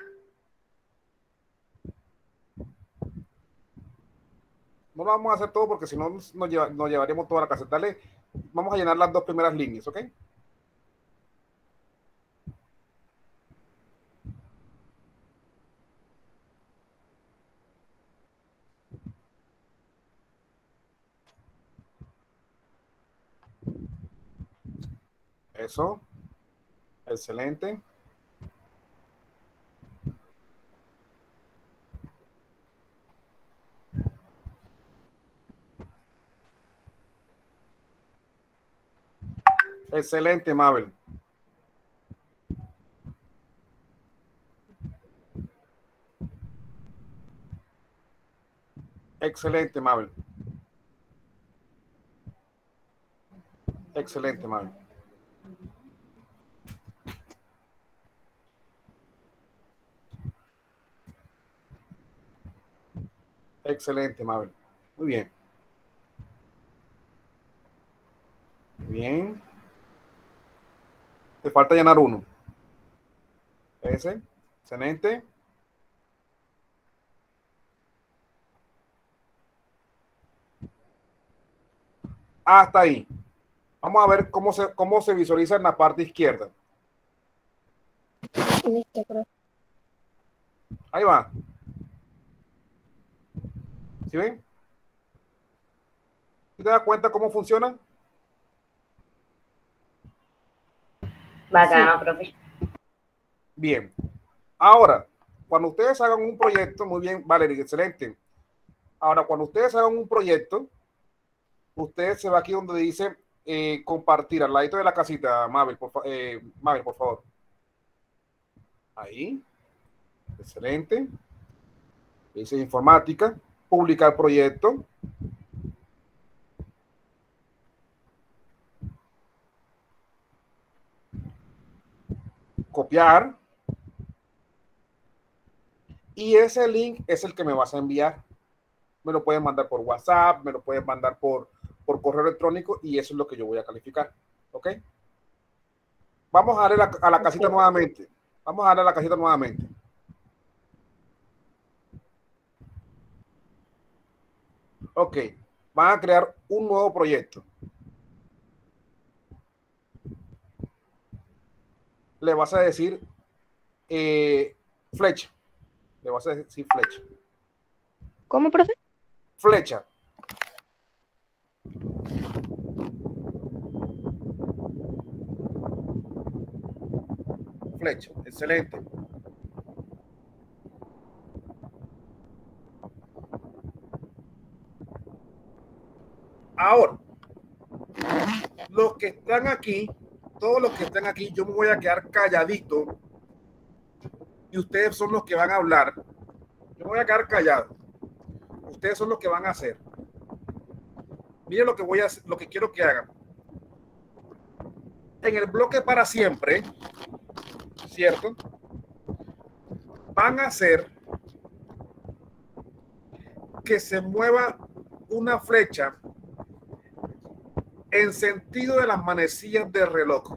[SPEAKER 1] No lo vamos a hacer todo porque si no nos, lleva, nos llevaríamos toda la clase. Dale, vamos a llenar las dos primeras líneas, ¿ok? Eso. Excelente. Excelente, Mabel. Excelente, Mabel. Excelente, Mabel. Excelente, Mabel. Muy bien. Bien. Te falta llenar uno. Ese. Excelente. Hasta ahí. Vamos a ver cómo se, cómo se visualiza en la parte izquierda.
[SPEAKER 9] Listo, profe.
[SPEAKER 1] Ahí va. ¿Sí ven? ¿Sí te das cuenta cómo funciona?
[SPEAKER 2] Bacano, profe.
[SPEAKER 1] Bien. Ahora, cuando ustedes hagan un proyecto, muy bien, Valeria, excelente. Ahora, cuando ustedes hagan un proyecto, ustedes se va aquí donde dice eh, compartir, al ladito de la casita, Mabel, por, eh, Mabel, por favor. Ahí. Excelente. Dice informática, publicar proyecto. Copiar. Y ese link es el que me vas a enviar. Me lo pueden mandar por WhatsApp, me lo pueden mandar por, por correo electrónico y eso es lo que yo voy a calificar. ¿Ok? Vamos a darle la, a la casita nuevamente. Vamos a darle a la casita nuevamente. Ok. Van a crear un nuevo proyecto. le vas a decir eh, flecha. Le vas a decir flecha.
[SPEAKER 9] ¿Cómo, profe?
[SPEAKER 1] Flecha. Flecha. Excelente. Ahora, los que están aquí, todos los que están aquí, yo me voy a quedar calladito y ustedes son los que van a hablar. Yo me voy a quedar callado. Ustedes son los que van a hacer. Miren lo que voy a hacer, lo que quiero que hagan. En el bloque para siempre, ¿cierto? Van a hacer que se mueva una flecha en sentido de las manecillas del reloj.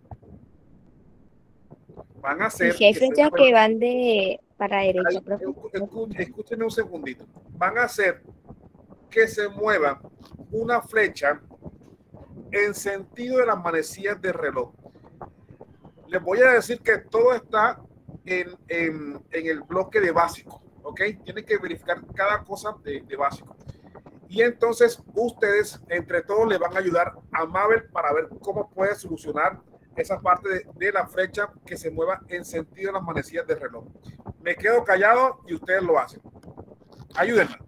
[SPEAKER 1] Van a
[SPEAKER 9] Y
[SPEAKER 1] hacer
[SPEAKER 9] si hay
[SPEAKER 1] que se
[SPEAKER 9] flechas
[SPEAKER 1] mueva-
[SPEAKER 9] que van de para derecha,
[SPEAKER 1] Ay,
[SPEAKER 9] profe.
[SPEAKER 1] escu- Escúchenme un segundito. Van a hacer que se mueva una flecha en sentido de las manecillas del reloj. Les voy a decir que todo está en, en, en el bloque de básico, ¿ok? Tienen que verificar cada cosa de, de básico. Y entonces ustedes entre todos le van a ayudar a Mabel para ver cómo puede solucionar esa parte de, de la flecha que se mueva en sentido de las manecillas del reloj. Me quedo callado y ustedes lo hacen. Ayúdenme.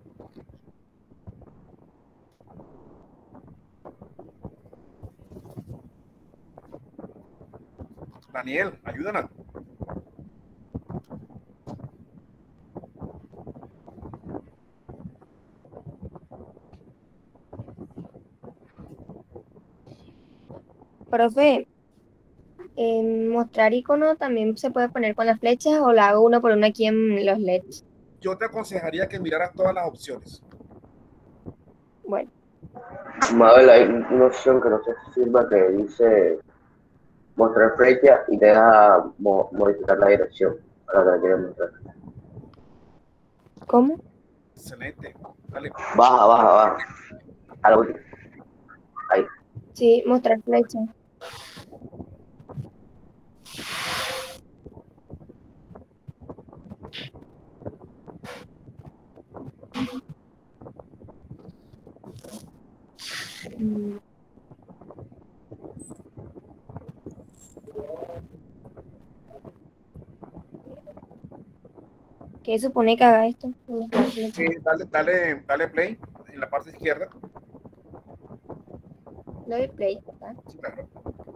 [SPEAKER 1] Daniel, ayúdanos.
[SPEAKER 9] Profe, en mostrar icono también se puede poner con las flechas o la hago uno por uno aquí en los L E Ds.
[SPEAKER 1] Yo te aconsejaría que miraras todas las opciones.
[SPEAKER 9] Bueno,
[SPEAKER 5] Mabel, hay una opción que no sé si sirva que dice mostrar flecha y te deja mo- modificar la dirección a la que la quieres mostrar.
[SPEAKER 9] ¿cómo?
[SPEAKER 1] Excelente. Dale.
[SPEAKER 5] Baja, baja, baja. A la última. Ahí.
[SPEAKER 9] Sí, mostrar flecha. Mm, ¿Qué supone que haga esto? Mostrar flecha.
[SPEAKER 1] Sí, dale, dale, dale play en la parte izquierda.
[SPEAKER 9] Le doy play, ¿verdad?
[SPEAKER 1] Sí, claro.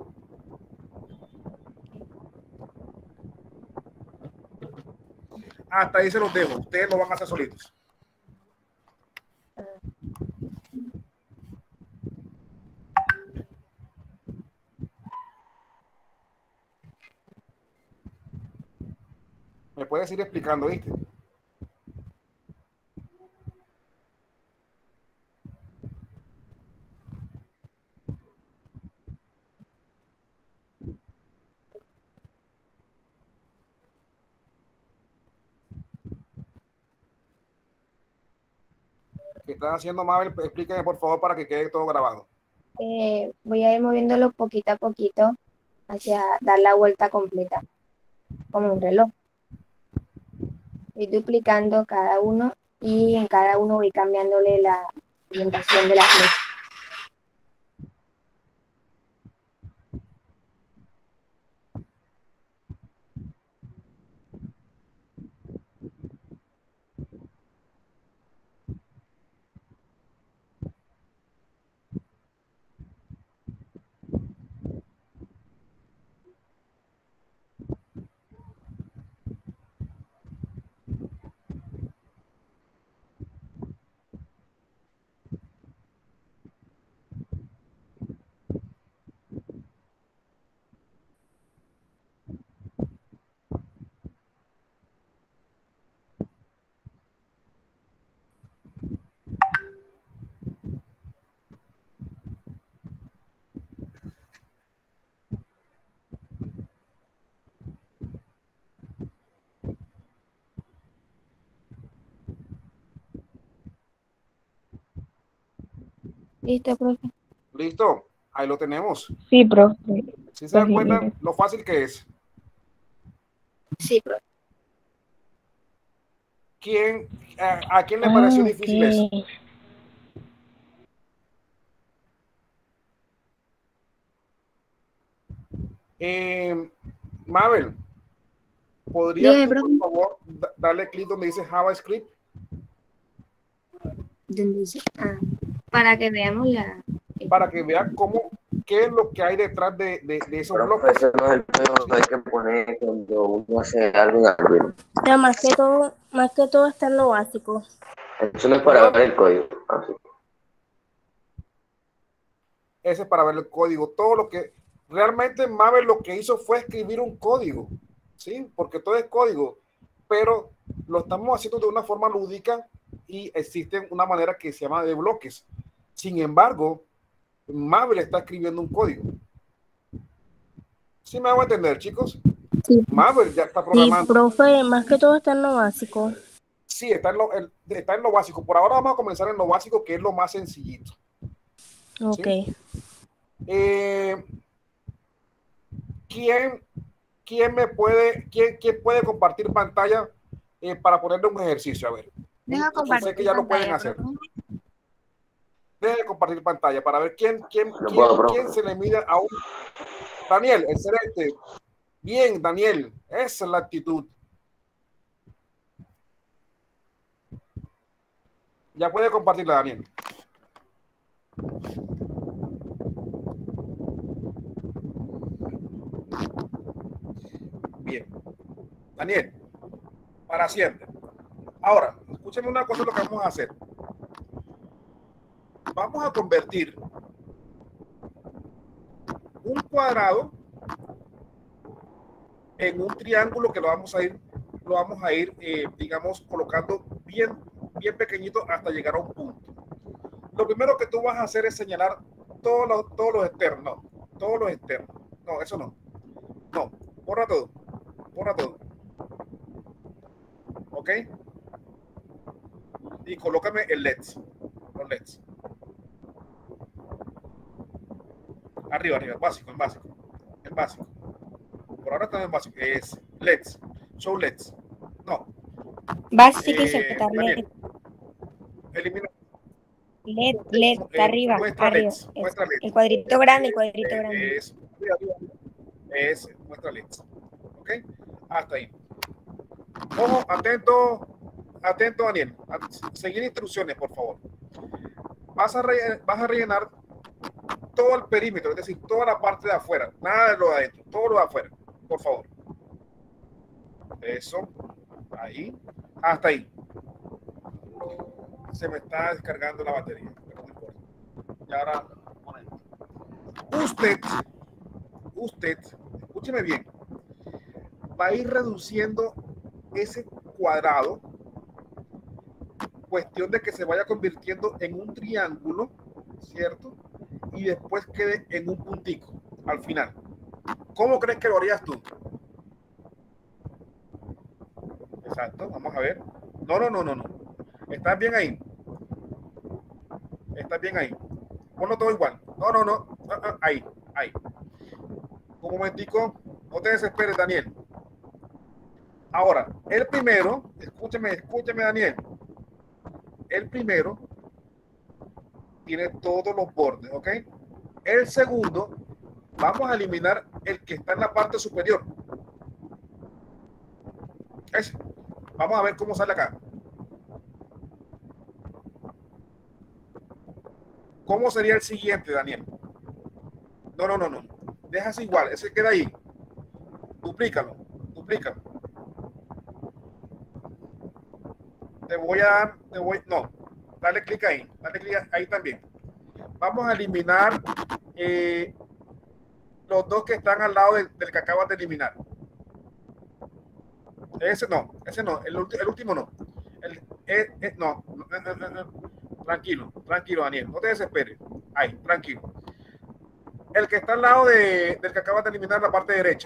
[SPEAKER 1] Hasta ahí se los dejo. Ustedes lo van a hacer solitos. Me puedes ir explicando, ¿viste? ¿Qué están haciendo, Mabel? Explíqueme, por favor, para que quede todo grabado.
[SPEAKER 9] Eh, voy a ir moviéndolo poquito a poquito hacia dar la vuelta completa, como un reloj. Voy duplicando cada uno y en cada uno voy cambiándole la orientación de la flecha. ¿Listo, profe?
[SPEAKER 1] ¿Listo? Ahí lo tenemos.
[SPEAKER 3] Sí, profe.
[SPEAKER 1] ¿Sí se dan
[SPEAKER 3] Profe,
[SPEAKER 1] cuenta
[SPEAKER 3] mire.
[SPEAKER 1] lo fácil que es?
[SPEAKER 9] Sí, profe.
[SPEAKER 1] ¿Quién, a, a quién le
[SPEAKER 3] Ah,
[SPEAKER 1] pareció difícil eso?
[SPEAKER 3] ok.
[SPEAKER 1] Eh, Mabel, ¿podrías
[SPEAKER 9] Dígame,
[SPEAKER 1] tú, por
[SPEAKER 9] profe.
[SPEAKER 1] favor, da- darle clic donde dice JavaScript?
[SPEAKER 9] ¿Dónde dice? Ah, para que veamos la...
[SPEAKER 1] Para que vean cómo, qué es lo que hay detrás de, de, de esos
[SPEAKER 5] Profe,
[SPEAKER 1] bloques.
[SPEAKER 5] ese no es el juego que hay que poner cuando uno hace algo en Arduino.
[SPEAKER 11] O sea, más que todo, más que todo está en lo básico.
[SPEAKER 5] Eso no es para
[SPEAKER 1] ¿Perdón?
[SPEAKER 5] ver el código. Así.
[SPEAKER 1] Ese es para ver el código. Todo lo que realmente Mabel lo que hizo fue escribir un código, ¿sí? Porque todo es código, pero lo estamos haciendo de una forma lúdica y existe una manera que se llama de bloques. Sin embargo, Mabel está escribiendo un código. ¿Sí me hago entender, chicos?
[SPEAKER 11] Sí.
[SPEAKER 1] Mabel ya está
[SPEAKER 11] Sí,
[SPEAKER 1] programando.
[SPEAKER 11] profe, más que todo está en lo básico.
[SPEAKER 1] Sí, está en lo, el- está en lo básico. Por ahora vamos a comenzar en lo básico, que es lo más sencillito.
[SPEAKER 11] Ok.
[SPEAKER 1] ¿Sí? Eh, ¿quién, quién me puede, quién, quién puede compartir pantalla eh, para ponerle un ejercicio? A ver,
[SPEAKER 9] Deja
[SPEAKER 1] sé
[SPEAKER 9] compartir
[SPEAKER 1] que ya lo pueden
[SPEAKER 9] pantalla,
[SPEAKER 1] hacer.
[SPEAKER 9] profe.
[SPEAKER 1] Deje de compartir pantalla para ver quién, quién,
[SPEAKER 5] No
[SPEAKER 1] quién,
[SPEAKER 5] puedo, profe.
[SPEAKER 1] quién se le mide a un. Daniel, excelente. Bien, Daniel, esa es la actitud. Ya puede compartirla, Daniel. Bien. Daniel, para siempre. Ahora, escúcheme una cosa lo que vamos a hacer. Vamos a convertir un cuadrado en un triángulo que lo vamos a ir, lo vamos a ir, eh, digamos, colocando bien, bien pequeñito hasta llegar a un punto. Lo primero que tú vas a hacer es señalar todos los, todos los externos, no, todos los externos. No, eso no. No, borra todo, borra todo. ¿Ok? Y colócame el L E Ds, los L E Ds. Arriba, arriba, básico, en básico, en básico. Por ahora está en básico, es L E Ds, show L E Ds. No.
[SPEAKER 12] Básico y
[SPEAKER 1] Eh,
[SPEAKER 12] secretar L E D.
[SPEAKER 1] Daniel, elimina.
[SPEAKER 12] L E D, L E D, está
[SPEAKER 1] Eh,
[SPEAKER 12] arriba,
[SPEAKER 1] muestra
[SPEAKER 12] arriba.
[SPEAKER 1] L E Ds,
[SPEAKER 12] Es-
[SPEAKER 1] muestra L E Ds.
[SPEAKER 12] el cuadrito grande, el cuadrito
[SPEAKER 1] Eh,
[SPEAKER 12] grande.
[SPEAKER 1] Es, arriba, arriba. Es, muestra L E Ds. ¿Ok? Hasta ahí. Ojo, atento, atento, Daniel. A- seguir instrucciones, por favor. Vas a, re- vas a rellenar todo el perímetro, es decir, toda la parte de afuera, nada de lo de adentro, todo lo de afuera, por favor. Eso, ahí, hasta ahí. Se me está descargando la batería, pero no importa. Y ahora, usted, usted, escúcheme bien, va a ir reduciendo ese cuadrado, cuestión de que se vaya convirtiendo en un triángulo, ¿cierto? Y después quede en un puntico al final. ¿Cómo crees que lo harías tú? Exacto, vamos a ver. No, no, no, no, no. ¿Estás bien ahí? ¿Estás bien ahí? Ponlo todo igual. No, no, no. Ah, ah, ahí, ahí. Un momentico. No te desesperes, Daniel. Ahora, el primero, escúchame, escúchame, Daniel. El primero tiene todos los bordes, ¿ok? El segundo, vamos a eliminar el que está en la parte superior. Ese. Vamos a ver cómo sale acá. ¿Cómo sería el siguiente, Daniel? No, no, no, no. Dejas igual, ese queda ahí. Duplícalo, duplícalo. Te voy a dar, te voy, no. Dale clic ahí, dale clic ahí también. Vamos a eliminar eh, los dos que están al lado del, del que acabas de eliminar. Ese no, ese no, el, el último no. El, el, el, no, no, no, no, no. Tranquilo, tranquilo, Daniel, no te desesperes. Ahí, tranquilo. El que está al lado de, del que acabas de eliminar, la parte derecha.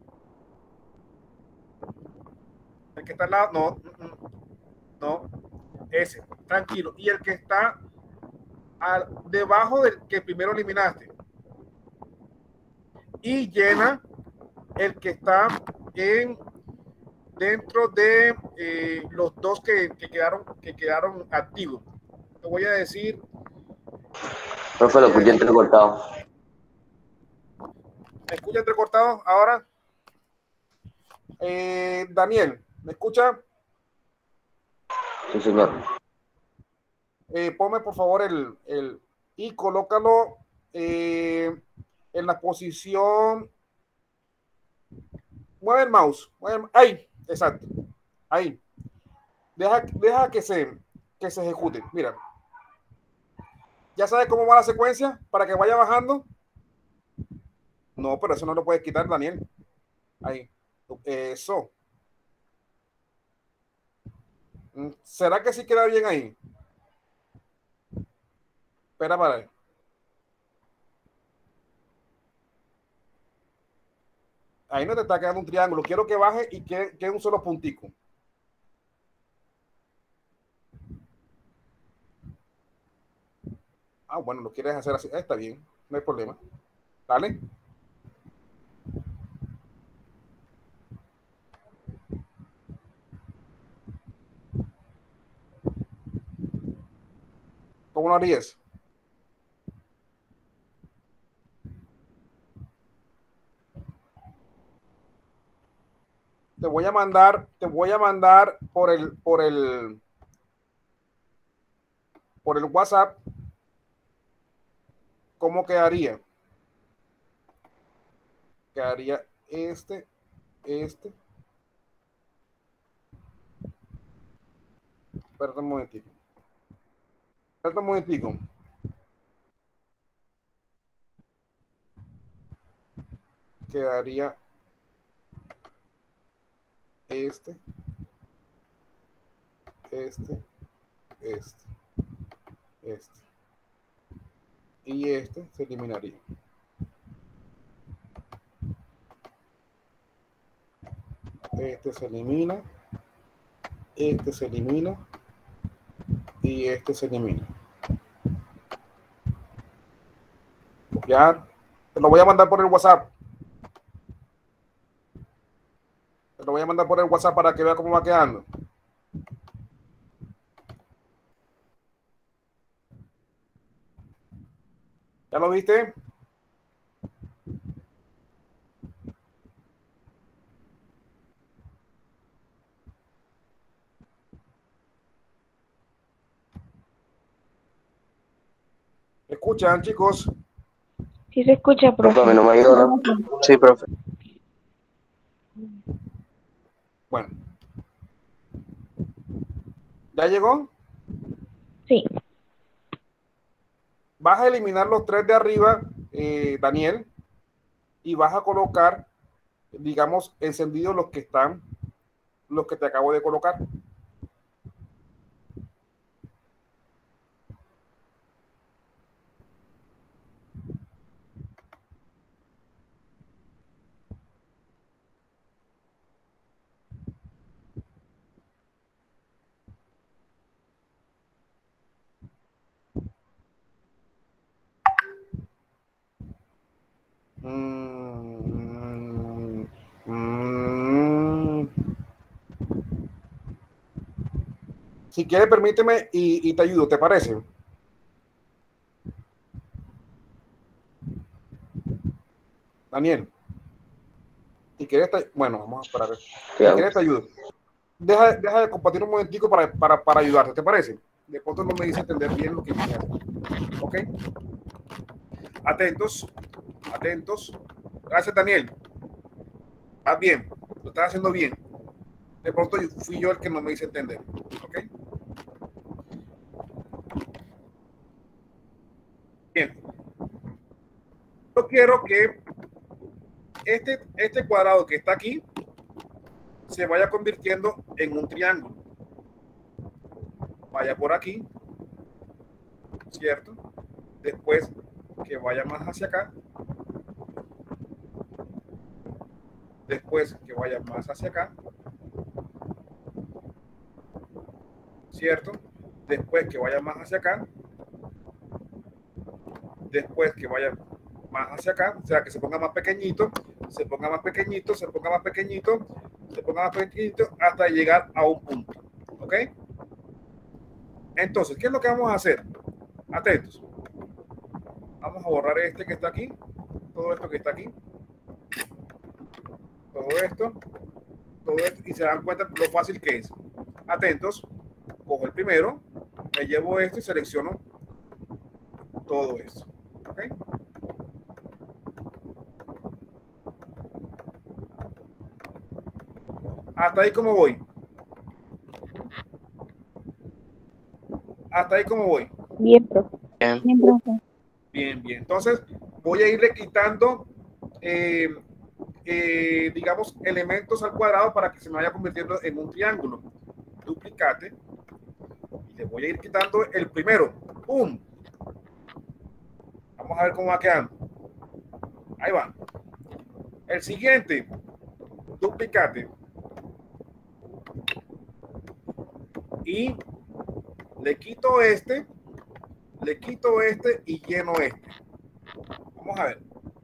[SPEAKER 1] El que está al lado, no, no, ese, tranquilo. Y el que está al, debajo del que primero eliminaste. Y llena el que está en dentro de eh, los dos que, que, quedaron, que quedaron activos. Te voy a decir.
[SPEAKER 5] Profe, lo escuché entrecortado.
[SPEAKER 1] ¿Me escucha entrecortado ahora? Eh, Daniel, ¿me escucha?
[SPEAKER 5] Sí, señor.
[SPEAKER 1] Eh, ponme por favor el, el y colócalo eh, en la posición. Mueve el mouse. Mueve el, ahí, exacto. Ahí. Deja, deja que se, que se ejecute. Mira. ¿Ya sabes cómo va la secuencia para que vaya bajando? No, pero eso no lo puedes quitar, Daniel. Ahí. Eso. ¿Será que sí queda bien ahí? Espera para ver. Ahí no te está quedando un triángulo. Quiero que baje y quede, quede un solo puntico. Ah, bueno, lo quieres hacer así. Ah, está bien, no hay problema. Dale. ¿Cómo lo harías? Te voy a mandar, te voy a mandar por el, por el, por el WhatsApp cómo quedaría. Quedaría este, este. Espérate un momentito. Espérate un momentito. Quedaría este, este, este, este. Y este se eliminaría. Este se elimina. Este se elimina. Y este se elimina. Copiar. Te lo voy a mandar por el WhatsApp. Te lo voy a mandar por el WhatsApp para que vea cómo va quedando. ¿Ya lo viste? ¿Me escuchan, chicos?
[SPEAKER 3] Sí se escucha, profe.
[SPEAKER 5] Profe, no me ayuda, ¿no? Sí, profe.
[SPEAKER 1] Bueno. ¿Ya llegó?
[SPEAKER 3] Sí.
[SPEAKER 1] Vas a eliminar los tres de arriba, eh, Daniel, y vas a colocar, digamos, encendidos los que están, los que te acabo de colocar. Mm, mm. Si quieres, permíteme y, y te ayudo, ¿te parece? Daniel, si quieres, te, bueno, vamos a esperar. Si quieres, te ayudo. Deja, deja de compartir un momentico para, para, para ayudarte, ¿te parece? De pronto no me dice entender bien lo que quieres hacer. ¿Ok? Atentos, atentos. Gracias, Daniel. Estás bien, lo estás haciendo bien. De pronto fui yo el que no me hice entender. ¿Ok? Bien. Yo quiero que este, este cuadrado que está aquí se vaya convirtiendo en un triángulo. Vaya por aquí, ¿cierto? Después que vaya más hacia acá. Después que vaya más hacia acá. ¿Cierto? Después que vaya más hacia acá. Después que vaya más hacia acá, o sea, que se ponga más pequeñito, se ponga más pequeñito, se ponga más pequeñito, se pongan más pequeñitos hasta llegar a un punto. ¿Ok? Entonces, ¿qué es lo que vamos a hacer? Atentos. Vamos a borrar este que está aquí, todo esto que está aquí, todo esto, todo esto, y se dan cuenta lo fácil que es. Atentos. Cojo el primero, me llevo esto y selecciono todo esto. ¿Ok? Hasta ahí como voy. Hasta ahí como voy.
[SPEAKER 3] Bien, profe.
[SPEAKER 10] Bien.
[SPEAKER 3] Bien, profe.
[SPEAKER 1] Bien, bien. Entonces voy a irle quitando, eh, eh, digamos, elementos al cuadrado para que se me vaya convirtiendo en un triángulo. Duplicate. Y le voy a ir quitando el primero. ¡Pum! Vamos a ver cómo va quedando. Ahí va. El siguiente. Duplicate. Y le quito este, le quito este y lleno este. Vamos a ver.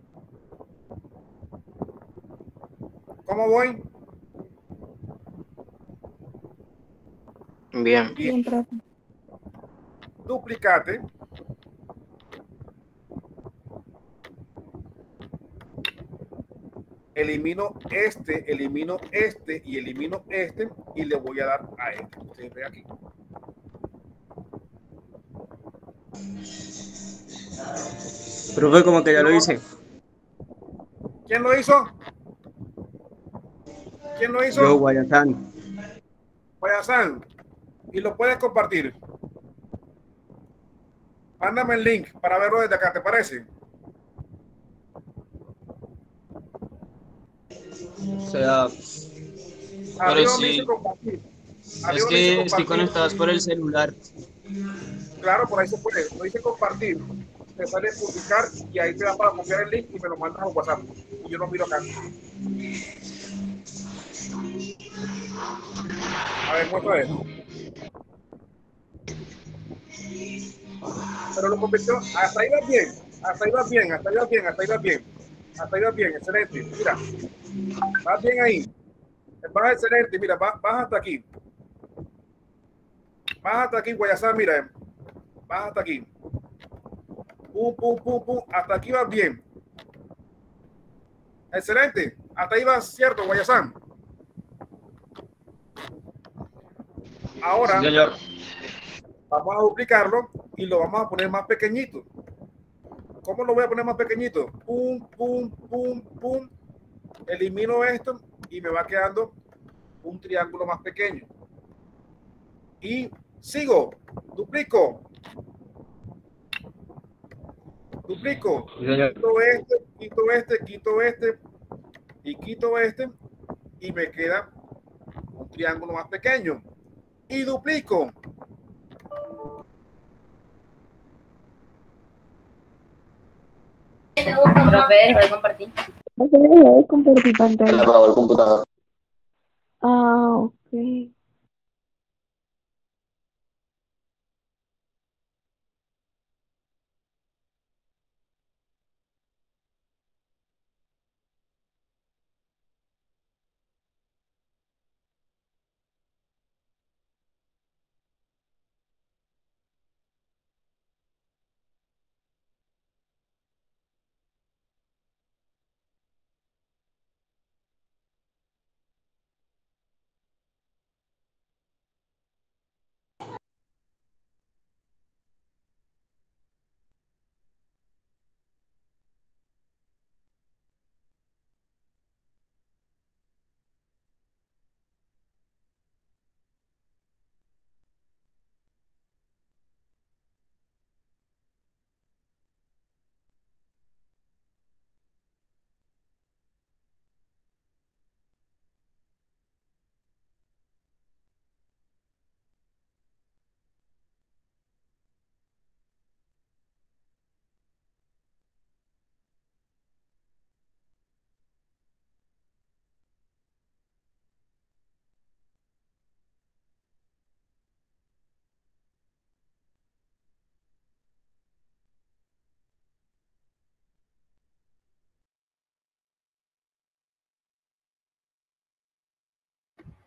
[SPEAKER 1] ¿Cómo voy?
[SPEAKER 10] Bien.
[SPEAKER 3] Bien, profe.
[SPEAKER 1] Duplicate. Elimino este, elimino este y elimino este y le voy a dar a este. Ustedes ven aquí.
[SPEAKER 13] Profe, como que ya lo hice.
[SPEAKER 1] ¿Quién lo hizo? ¿Quién lo hizo?
[SPEAKER 13] Yo, Guayatán.
[SPEAKER 1] Guayasán. Y lo puedes compartir. Mándame el link para verlo desde acá, ¿te parece?
[SPEAKER 13] O sea, pero
[SPEAKER 1] Arriba me dice
[SPEAKER 13] sí,
[SPEAKER 1] compartir.
[SPEAKER 13] es
[SPEAKER 1] Arriba me dice
[SPEAKER 13] que estoy
[SPEAKER 1] compartir.
[SPEAKER 13] conectado por el celular.
[SPEAKER 1] Claro, por ahí se puede. Lo dice compartir. Te sale publicar y ahí te da para copiar el link y me lo mandas a WhatsApp. Y yo lo miro acá. A ver, muestra eso. Pero lo convirtió. Hasta ahí vas bien. Hasta ahí vas bien. Hasta ahí vas bien. Hasta ahí vas bien. Hasta ahí vas bien. Excelente. Mira. Vas bien ahí. Vas excelente. Mira, vas, vas hasta aquí. Vas hasta aquí, Guayasán. Mira. Vas hasta aquí. Pum, pum, pum, pum. Hasta aquí vas bien. Excelente. Hasta ahí vas, cierto, Guayasán. Ahora,
[SPEAKER 13] Sí, señor.
[SPEAKER 1] vamos a duplicarlo y lo vamos a poner más pequeñito. ¿Cómo lo voy a poner más pequeñito? Pum, pum, pum, pum. Elimino esto y me va quedando un triángulo más pequeño. Y sigo. Duplico. Duplico.
[SPEAKER 13] Sí, señor.
[SPEAKER 1] Quito este, quito este, quito este y quito este y me queda un triángulo más pequeño. Y duplico.
[SPEAKER 2] Profe, voy a compartir.
[SPEAKER 3] No se debe compartir
[SPEAKER 5] Se le
[SPEAKER 3] pantalla.
[SPEAKER 5] apagó el computador.
[SPEAKER 3] Ah, ok.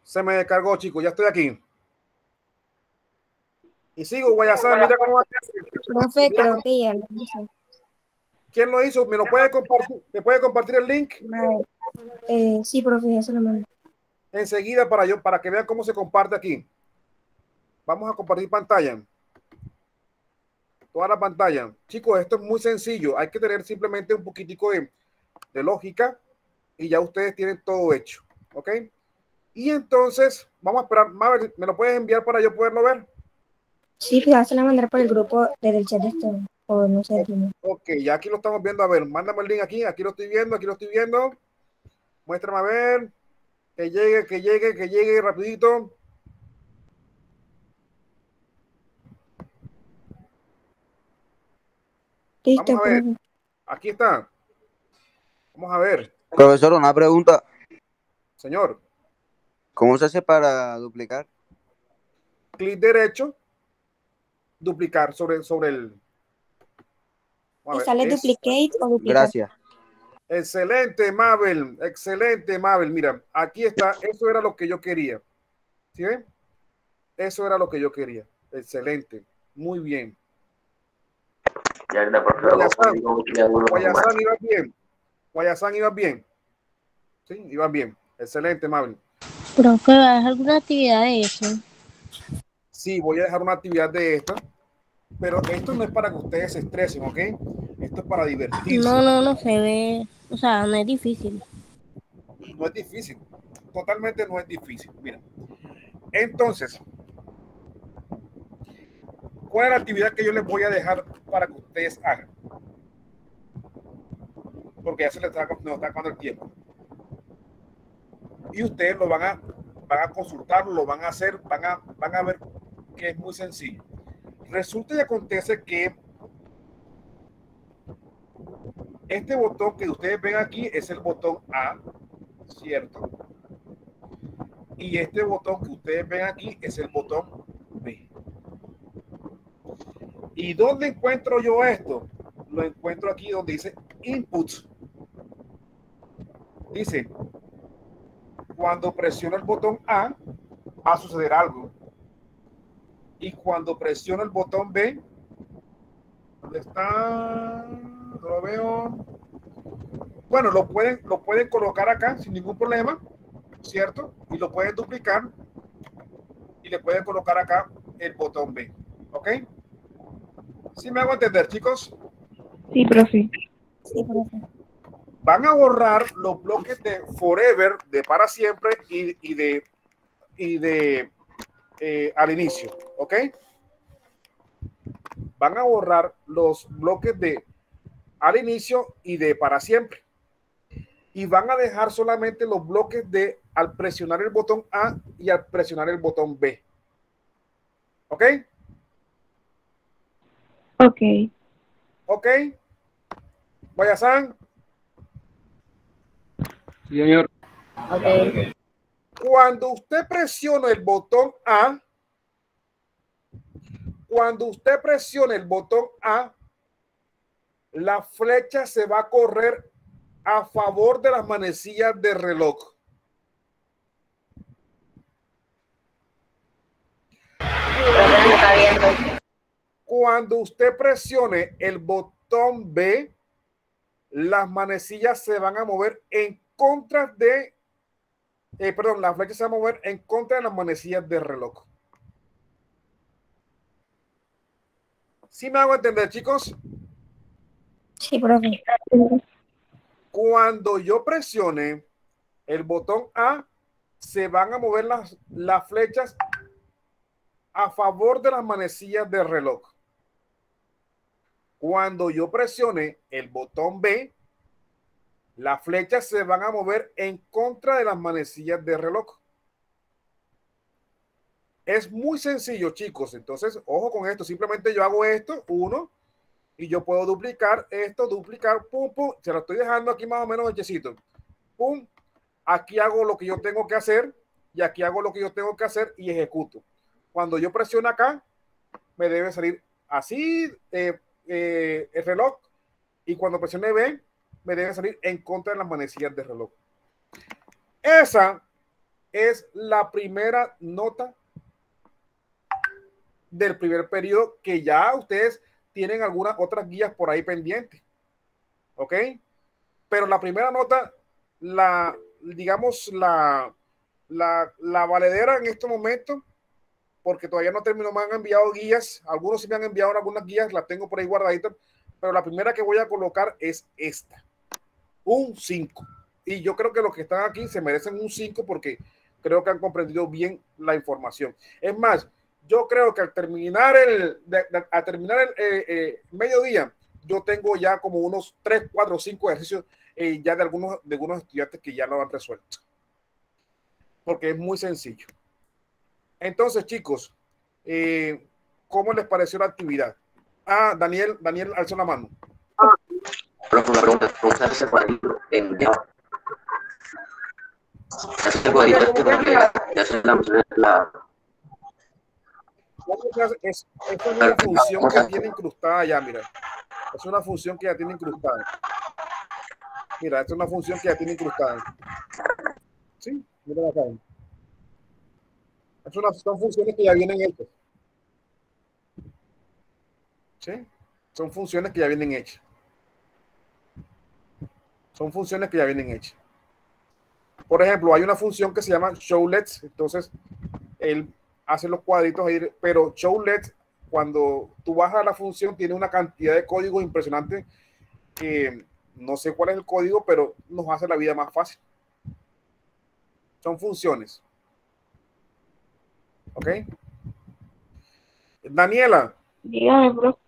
[SPEAKER 1] Se me descargó, chicos. Ya estoy aquí. Y sigo, Guayasan. Mira cómo va.
[SPEAKER 9] Profe, creo que ya lo hizo.
[SPEAKER 1] ¿Quién lo hizo? ¿Me lo puede compartir? ¿Me puede compartir el link?
[SPEAKER 9] Eh, sí, profe, ya se lo mando.
[SPEAKER 1] Enseguida para yo, para que vean cómo se comparte aquí. Vamos a compartir pantalla. Toda la pantalla. Chicos, esto es muy sencillo. Hay que tener simplemente un poquitico de, de lógica y ya ustedes tienen todo hecho. ¿Ok? Y entonces, vamos a esperar. Mabel, ¿me lo puedes enviar para yo poderlo ver?
[SPEAKER 9] Sí, pues ya se lo mandar por el grupo del chat de esto. O no sé.
[SPEAKER 1] Ok, ya aquí lo estamos viendo. A ver, mándame el link aquí. Aquí lo estoy viendo, aquí lo estoy viendo. Muéstrame a ver. Que llegue, que llegue, que llegue rapidito.
[SPEAKER 9] Listo,
[SPEAKER 1] Vamos a ver.
[SPEAKER 9] profe.
[SPEAKER 1] Aquí está. Vamos a ver.
[SPEAKER 14] Profesor, una pregunta.
[SPEAKER 1] Señor.
[SPEAKER 14] ¿Cómo se hace para duplicar?
[SPEAKER 1] Clic derecho. Duplicar sobre, sobre el...
[SPEAKER 9] ¿Y sale
[SPEAKER 1] es...
[SPEAKER 9] duplicate o duplicar?
[SPEAKER 14] Gracias.
[SPEAKER 1] Excelente, Mabel. Excelente, Mabel. Mira, aquí está. Eso era lo que yo quería. ¿Sí ven? Eso era lo que yo quería. Excelente. Muy bien. Guayasan, Guayasan iba bien. Guayasan iba bien. Sí, iba bien. Excelente, Mabel.
[SPEAKER 11] Profe, ¿va a dejar alguna actividad de eso?
[SPEAKER 1] Sí, voy a dejar una actividad de esta. Pero esto no es para que ustedes se estresen, ¿ok? Esto es para divertirse.
[SPEAKER 11] No, no, no se ve. O sea, no es difícil.
[SPEAKER 1] No es difícil. Totalmente no es difícil. Mira. Entonces, ¿cuál es la actividad que yo les voy a dejar para que ustedes hagan? Porque ya se les está, nos está acabando el tiempo. Y ustedes lo van a, van a consultar, lo van a hacer, van a, van a ver que es muy sencillo. Resulta y acontece que este botón que ustedes ven aquí es el botón A, ¿cierto? Y este botón que ustedes ven aquí es el botón B. ¿Y dónde encuentro yo esto? Lo encuentro aquí donde dice Inputs. Dice, cuando presiono el botón A, va a suceder algo. Y cuando presiono el botón B, ¿dónde está? No lo veo. Bueno, lo pueden, lo pueden colocar acá sin ningún problema, ¿cierto? Y lo pueden duplicar y le pueden colocar acá el botón B. ¿Ok? ¿Sí me hago entender, chicos?
[SPEAKER 3] Sí, profe.
[SPEAKER 9] Sí, profe.
[SPEAKER 1] Van a borrar los bloques de forever, de para siempre y, y de, y de eh, al inicio. ¿Ok? Van a borrar los bloques de al inicio y de para siempre. Y van a dejar solamente los bloques de al presionar el botón A y al presionar el botón B. ¿Ok?
[SPEAKER 3] Ok.
[SPEAKER 1] ¿Ok? Guayasan.
[SPEAKER 13] Sí, señor.
[SPEAKER 2] Ok.
[SPEAKER 1] Cuando usted presiona el botón A, cuando usted presione el botón A, la flecha se va a correr a favor de las manecillas de reloj. Cuando usted presione el botón B, las manecillas se van a mover en contra de, eh, perdón, las flechas se van a mover en contra de las manecillas de reloj. ¿Sí me hago entender, chicos?
[SPEAKER 9] Sí, profe.
[SPEAKER 1] Cuando yo presione el botón A, se van a mover las, las flechas a favor de las manecillas del reloj. Cuando yo presione el botón B, las flechas se van a mover en contra de las manecillas del reloj. Es muy sencillo, chicos. Entonces, ojo con esto. Simplemente yo hago esto, uno, y yo puedo duplicar esto, duplicar, pum, pum. Se lo estoy dejando aquí más o menos hechecito. Pum. Aquí hago lo que yo tengo que hacer y aquí hago lo que yo tengo que hacer y ejecuto. Cuando yo presiono acá, me debe salir así eh, eh, el reloj, y cuando presione B, me debe salir en contra de las manecillas del reloj. Esa es la primera nota del primer periodo, que ya ustedes tienen algunas otras guías por ahí pendientes, ¿ok? Pero la primera nota, la, digamos, la, la, la valedera en este momento, porque todavía no termino, me han enviado guías, algunos sí me han enviado algunas guías, las tengo por ahí guardaditas, pero la primera que voy a colocar es esta, un cinco. Y yo creo que los que están aquí se merecen un cinco porque creo que han comprendido bien la información. Es más, yo creo que al terminar el, de, de, al terminar el eh, eh, mediodía, yo tengo ya como unos tres, cuatro, cinco ejercicios eh, ya de algunos, de algunos estudiantes que ya lo han resuelto. Porque es muy sencillo. Entonces, chicos, eh, ¿cómo les pareció la actividad? Ah, Daniel, Daniel alzó la mano.
[SPEAKER 5] Profe, una pregunta, ¿cómo se hace por ahí en Java? Este cuadrito este porque ya se la la
[SPEAKER 1] Es, es una función que tiene incrustada ya, mira. Es una función que ya tiene incrustada. Mira, es una función que ya tiene incrustada. Sí, mira acá. Es una, son funciones que ya vienen hechas. ¿Sí? Son funciones que ya vienen hechas. Son funciones que ya vienen hechas. Por ejemplo, hay una función que se llama showlets. Entonces, él hace los cuadritos ahí, pero showlet, cuando tú bajas la función, tiene una cantidad de códigos impresionante que no sé cuál es el código, pero nos hace la vida más fácil. Son funciones. ¿Ok? Daniela.
[SPEAKER 3] Dígame, bro.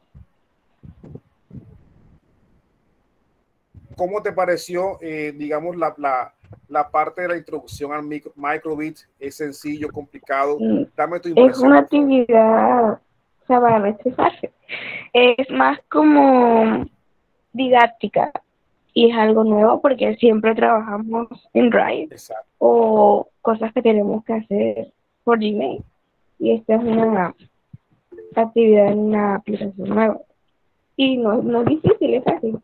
[SPEAKER 1] ¿Cómo te pareció, eh, digamos, la, la, la parte de la introducción al micro, microbit? ¿Es sencillo, complicado? Dame tu impresión.
[SPEAKER 3] Es una actividad, o sea, para mí es fácil. Es más como didáctica y es algo nuevo porque siempre trabajamos en Drive.
[SPEAKER 1] Exacto.
[SPEAKER 3] O cosas que tenemos que hacer por Gmail. Y esta es una actividad en una aplicación nueva. Y no, no es difícil, es fácil.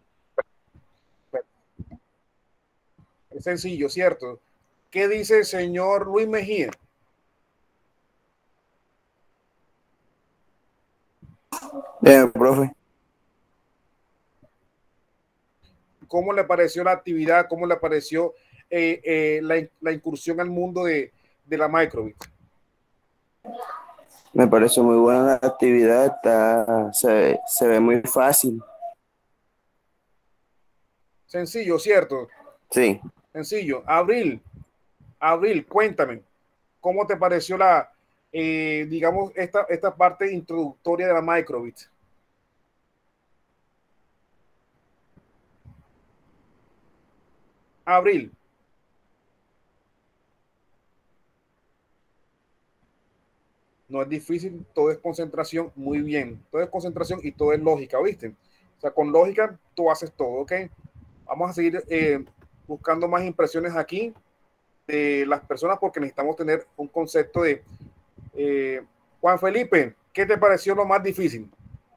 [SPEAKER 1] Es sencillo, ¿cierto? ¿Qué dice el señor Luis Mejía?
[SPEAKER 14] Bien, profe.
[SPEAKER 1] ¿Cómo le pareció la actividad? ¿Cómo le pareció eh, eh, la, la incursión al mundo de, de la microbit?
[SPEAKER 14] Me pareció muy buena la actividad, está, se, se ve muy fácil.
[SPEAKER 1] Sencillo, ¿cierto?
[SPEAKER 14] Sí.
[SPEAKER 1] Sencillo. Abril, Abril, cuéntame, ¿cómo te pareció la, eh, digamos, esta, esta parte introductoria de la microbit? Abril. No es difícil, todo es concentración, muy bien. Todo es concentración y todo es lógica, ¿viste? O sea, con lógica tú haces todo, ¿ok? Vamos a seguir eh, buscando más impresiones aquí de las personas porque necesitamos tener un concepto de... Eh, Juan Felipe, ¿qué te pareció lo más difícil?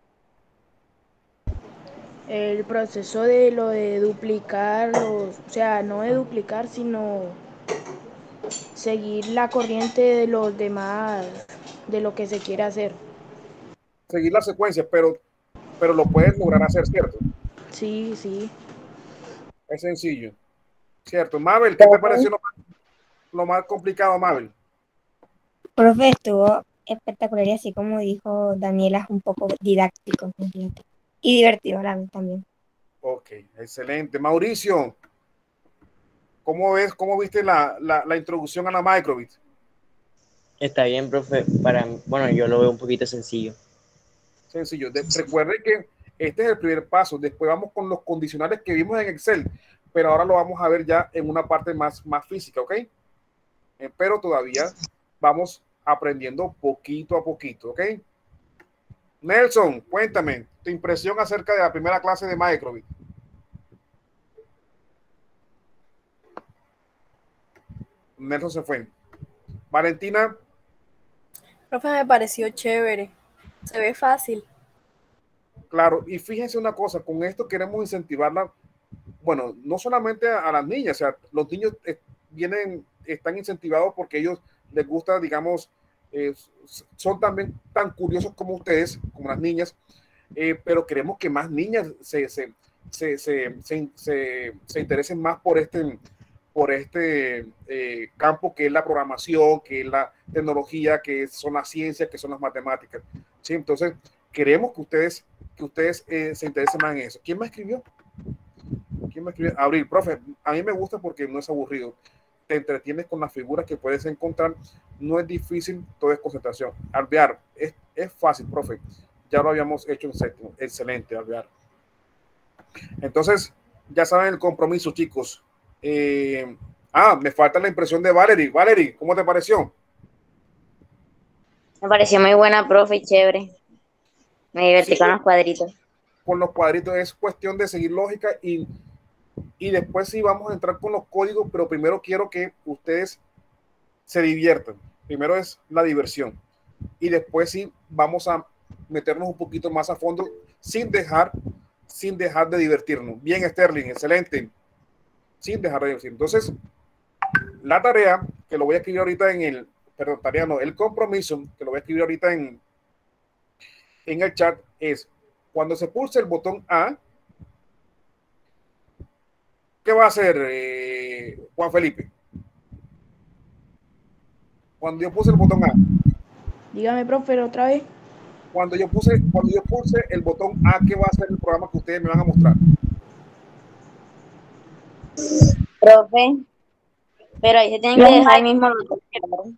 [SPEAKER 15] El proceso de lo de duplicar, los, o sea, no de duplicar, sino seguir la corriente de los demás, de lo que se quiere hacer.
[SPEAKER 1] Seguir la secuencia, pero, pero lo puedes lograr hacer, ¿cierto?
[SPEAKER 15] Sí, sí.
[SPEAKER 1] Es sencillo. Cierto. Mabel, ¿qué te pareció lo más, lo más complicado, Mabel?
[SPEAKER 12] Profe, estuvo espectacular y así como dijo Daniela, es un poco didáctico y divertido a la vez también.
[SPEAKER 1] Ok, excelente. Mauricio, ¿cómo ves, cómo viste la, la, la introducción a la microbit?
[SPEAKER 13] Está bien, profe. Para, bueno, yo lo veo un poquito sencillo.
[SPEAKER 1] Sencillo. De, recuerde que este es el primer paso. Después vamos con los condicionales que vimos en Excel, pero ahora lo vamos a ver ya en una parte más, más física, ¿ok? Eh, pero todavía vamos aprendiendo poquito a poquito, ¿ok? Nelson, cuéntame tu impresión acerca de la primera clase de microbit. Nelson se fue. Valentina.
[SPEAKER 16] Profe, me pareció chévere. Se ve fácil.
[SPEAKER 1] Claro, y fíjense una cosa, con esto queremos incentivarla, bueno, no solamente a, a las niñas, o sea, los niños eh, vienen están incentivados porque ellos les gusta, digamos, eh, son también tan curiosos como ustedes, como las niñas, eh, pero queremos que más niñas se, se, se, se, se, se, se interesen más por este, por este eh, campo que es la programación, que es la tecnología, que son las ciencias, que son las matemáticas. ¿Sí? Entonces, queremos que ustedes, que ustedes eh, se interesen más en eso. ¿Quién me escribió? ¿Quién me escribió? Abril, profe, a mí me gusta porque no es aburrido. Te entretienes con las figuras que puedes encontrar. No es difícil, todo es concentración. Alvear, es, es fácil, profe. Ya lo habíamos hecho en séptimo. Excelente, Alvear. Entonces, ya saben el compromiso, chicos. Eh, ah, me falta la impresión de Valerie. Valerie, ¿cómo te pareció?
[SPEAKER 2] Me pareció muy buena, profe, y chévere. Me divertí
[SPEAKER 1] Sí,
[SPEAKER 2] con los cuadritos.
[SPEAKER 1] con los cuadritos es cuestión de seguir lógica y, y después sí vamos a entrar con los códigos, pero primero quiero que ustedes se diviertan. Primero es la diversión y después sí vamos a meternos un poquito más a fondo sin dejar, sin dejar de divertirnos. Bien, Sterling, excelente. Sin dejar de divertirnos. Entonces, la tarea que lo voy a escribir ahorita en el, perdón, tarea no, el compromiso que lo voy a escribir ahorita en, en el chat es cuando se pulse el botón A, ¿qué va a hacer eh, Juan Felipe? Cuando yo puse el botón A.
[SPEAKER 15] Dígame, profe, otra vez.
[SPEAKER 1] Cuando yo puse, cuando yo puse el botón A, ¿qué va a hacer el programa que ustedes me van a mostrar?
[SPEAKER 2] Profe, pero ahí se tienen que dejar ahí mismo los dos cuadros.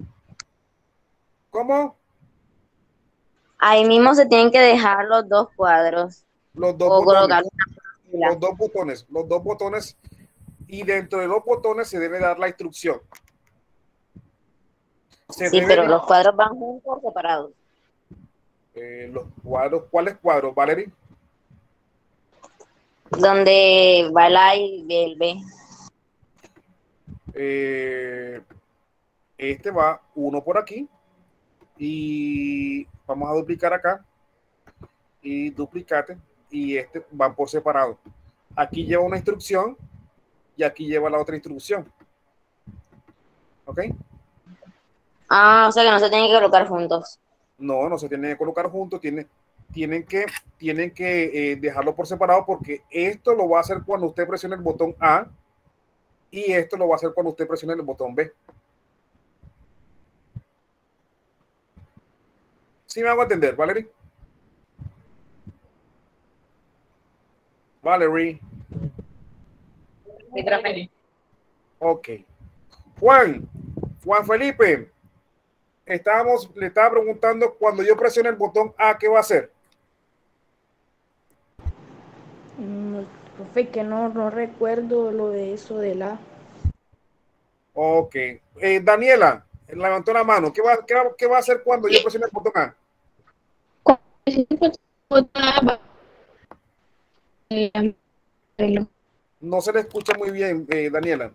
[SPEAKER 1] ¿Cómo?
[SPEAKER 2] Ahí mismo se tienen que dejar los dos cuadros.
[SPEAKER 1] Los dos
[SPEAKER 2] O
[SPEAKER 1] botones.
[SPEAKER 2] colocar una
[SPEAKER 1] Los dos botones. Los dos botones. Y dentro de los botones se debe dar la instrucción. Se
[SPEAKER 2] Sí,
[SPEAKER 1] debe
[SPEAKER 2] pero
[SPEAKER 1] de-
[SPEAKER 2] los cuadros van juntos o separados.
[SPEAKER 1] eh, los cuadros. ¿Cuáles cuadros, Valerie?
[SPEAKER 2] Donde va el A y el B.
[SPEAKER 1] Eh, este va uno por aquí. Y vamos a duplicar acá. Y duplicate. Y este van por separado. Aquí lleva una instrucción. Y aquí lleva la otra instrucción. ¿Ok?
[SPEAKER 2] Ah, o sea que no se tienen que colocar juntos.
[SPEAKER 1] No, no se tienen que colocar juntos, tienen, tienen que, tienen que eh, dejarlo por separado porque esto lo va a hacer cuando usted presione el botón A y esto lo va a hacer cuando usted presione el botón B. ¿Sí me hago entender, Valerie? Valerie.
[SPEAKER 2] Sí, profe.
[SPEAKER 1] Ok. Juan, Juan Felipe, estábamos, le estaba preguntando cuando yo presione el botón A, ¿qué va a hacer?
[SPEAKER 15] Mm, profe, que no, no recuerdo lo de eso de la.
[SPEAKER 1] Ok. Eh, Daniela, levantó la mano. ¿Qué va, qué, va, ¿Qué va a hacer cuando yo presione el botón A? No se le escucha muy bien, eh, Daniela.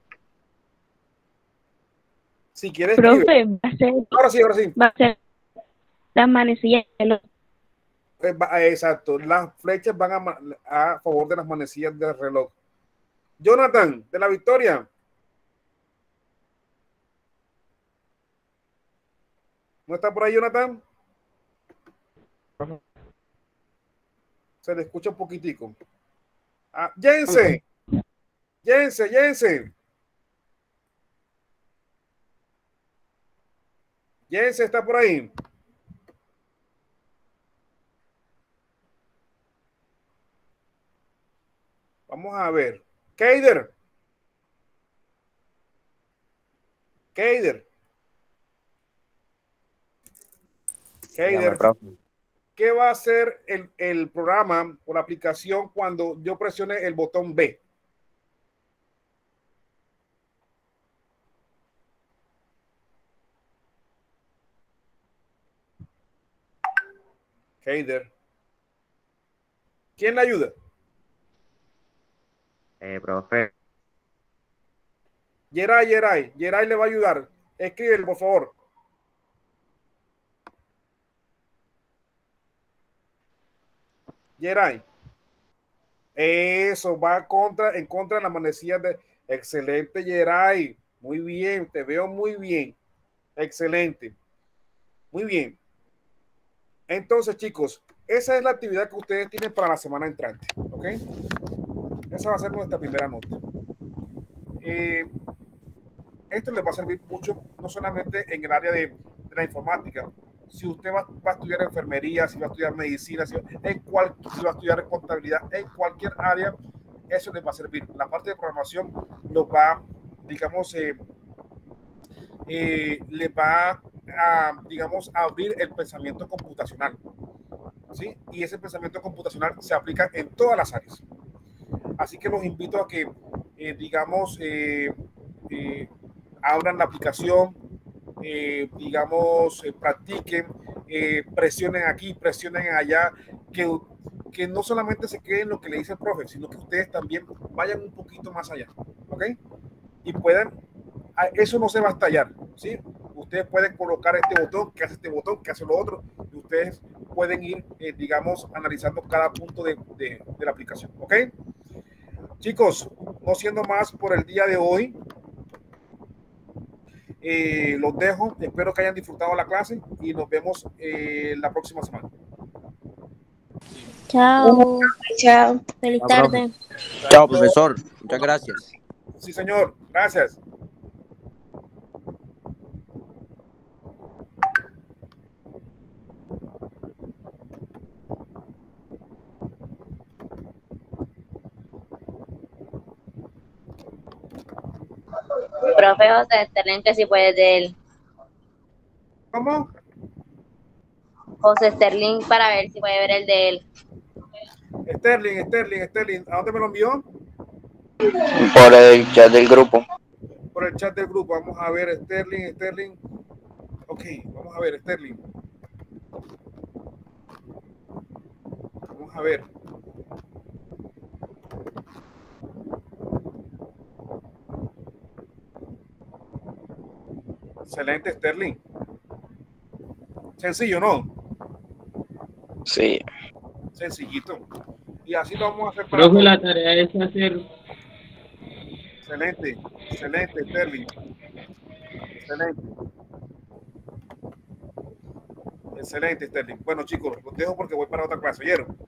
[SPEAKER 1] Si quieres,
[SPEAKER 3] Profe,
[SPEAKER 1] escribe.
[SPEAKER 3] va a ser,
[SPEAKER 1] Ahora sí, ahora sí.
[SPEAKER 3] va a ser las manecillas de los-
[SPEAKER 1] Eh, va- eh, Exacto. Las flechas van a, ma- a favor de las manecillas del reloj. Jonathan, de la Victoria. ¿No está por ahí, Jonathan? Se le escucha un poquitico. Ah, Jensen. Jensen, Jensen. Jensen está por ahí. Vamos a ver. Keider. Keider.
[SPEAKER 7] Dígame,
[SPEAKER 1] Keider.
[SPEAKER 7] profe.
[SPEAKER 1] ¿Qué va a hacer el, el programa o la aplicación cuando yo presione el botón B? Heider. ¿Quién le ayuda?
[SPEAKER 7] Eh, profe.
[SPEAKER 1] Yeray, Yeray. Yeray le va a ayudar. Escríbele, por favor. Yeray. Eso va contra, en contra de la manecilla de. Excelente, Yeray. Muy bien, te veo muy bien. Excelente. Muy bien. Entonces, chicos, esa es la actividad que ustedes tienen para la semana entrante. ¿Ok? Esa va a ser nuestra primera nota. Eh, esto les va a servir mucho, no solamente en el área de, de la informática. Si usted va, va a estudiar enfermería, si va a estudiar medicina, si va, en cual, si va a estudiar contabilidad, en cualquier área, eso les va a servir. La parte de programación nos va, digamos, eh, eh, les va a, digamos, a abrir el pensamiento computacional, ¿sí? Y ese pensamiento computacional se aplica en todas las áreas. Así que los invito a que, eh, digamos, eh, eh, abran la aplicación, eh, digamos, eh, practiquen, eh, presionen aquí, presionen allá, que, que no solamente se queden en lo que le dice el profe, sino que ustedes también vayan un poquito más allá, ¿ok? Y puedan, eso no se va a estallar, ¿sí? Ustedes pueden colocar este botón, que hace este botón, que hace lo otro, y ustedes pueden ir, eh, digamos, analizando cada punto de, de, de la aplicación, ¿ok? Chicos, no siendo más por el día de hoy, eh, los dejo. Espero que hayan disfrutado la clase y nos vemos eh, la próxima semana.
[SPEAKER 11] Chao.
[SPEAKER 2] Chao.
[SPEAKER 11] Feliz
[SPEAKER 7] Chao,
[SPEAKER 11] tarde.
[SPEAKER 7] Chao, profesor. Muchas gracias.
[SPEAKER 1] Sí, señor. Gracias.
[SPEAKER 2] Profe José Sterling, que si puede de él.
[SPEAKER 1] ¿Cómo?
[SPEAKER 2] José Sterling, para ver si puede ver el de él.
[SPEAKER 1] Sterling, Sterling, Sterling. ¿A dónde me lo envió?
[SPEAKER 7] Por el chat del grupo.
[SPEAKER 1] Por el chat del grupo. Vamos a ver, Sterling, Sterling. Ok, vamos a ver, Sterling. Vamos a ver. Excelente, Sterling. Sencillo, ¿no?
[SPEAKER 7] Sí.
[SPEAKER 1] Sencillito. Y así lo vamos a hacer para
[SPEAKER 17] Profe,
[SPEAKER 1] todos.
[SPEAKER 17] la tarea es hacer.
[SPEAKER 1] Excelente, excelente, Sterling. Excelente. Excelente, Sterling. Bueno, chicos, los dejo porque voy para otra clase. ¿Oyeron?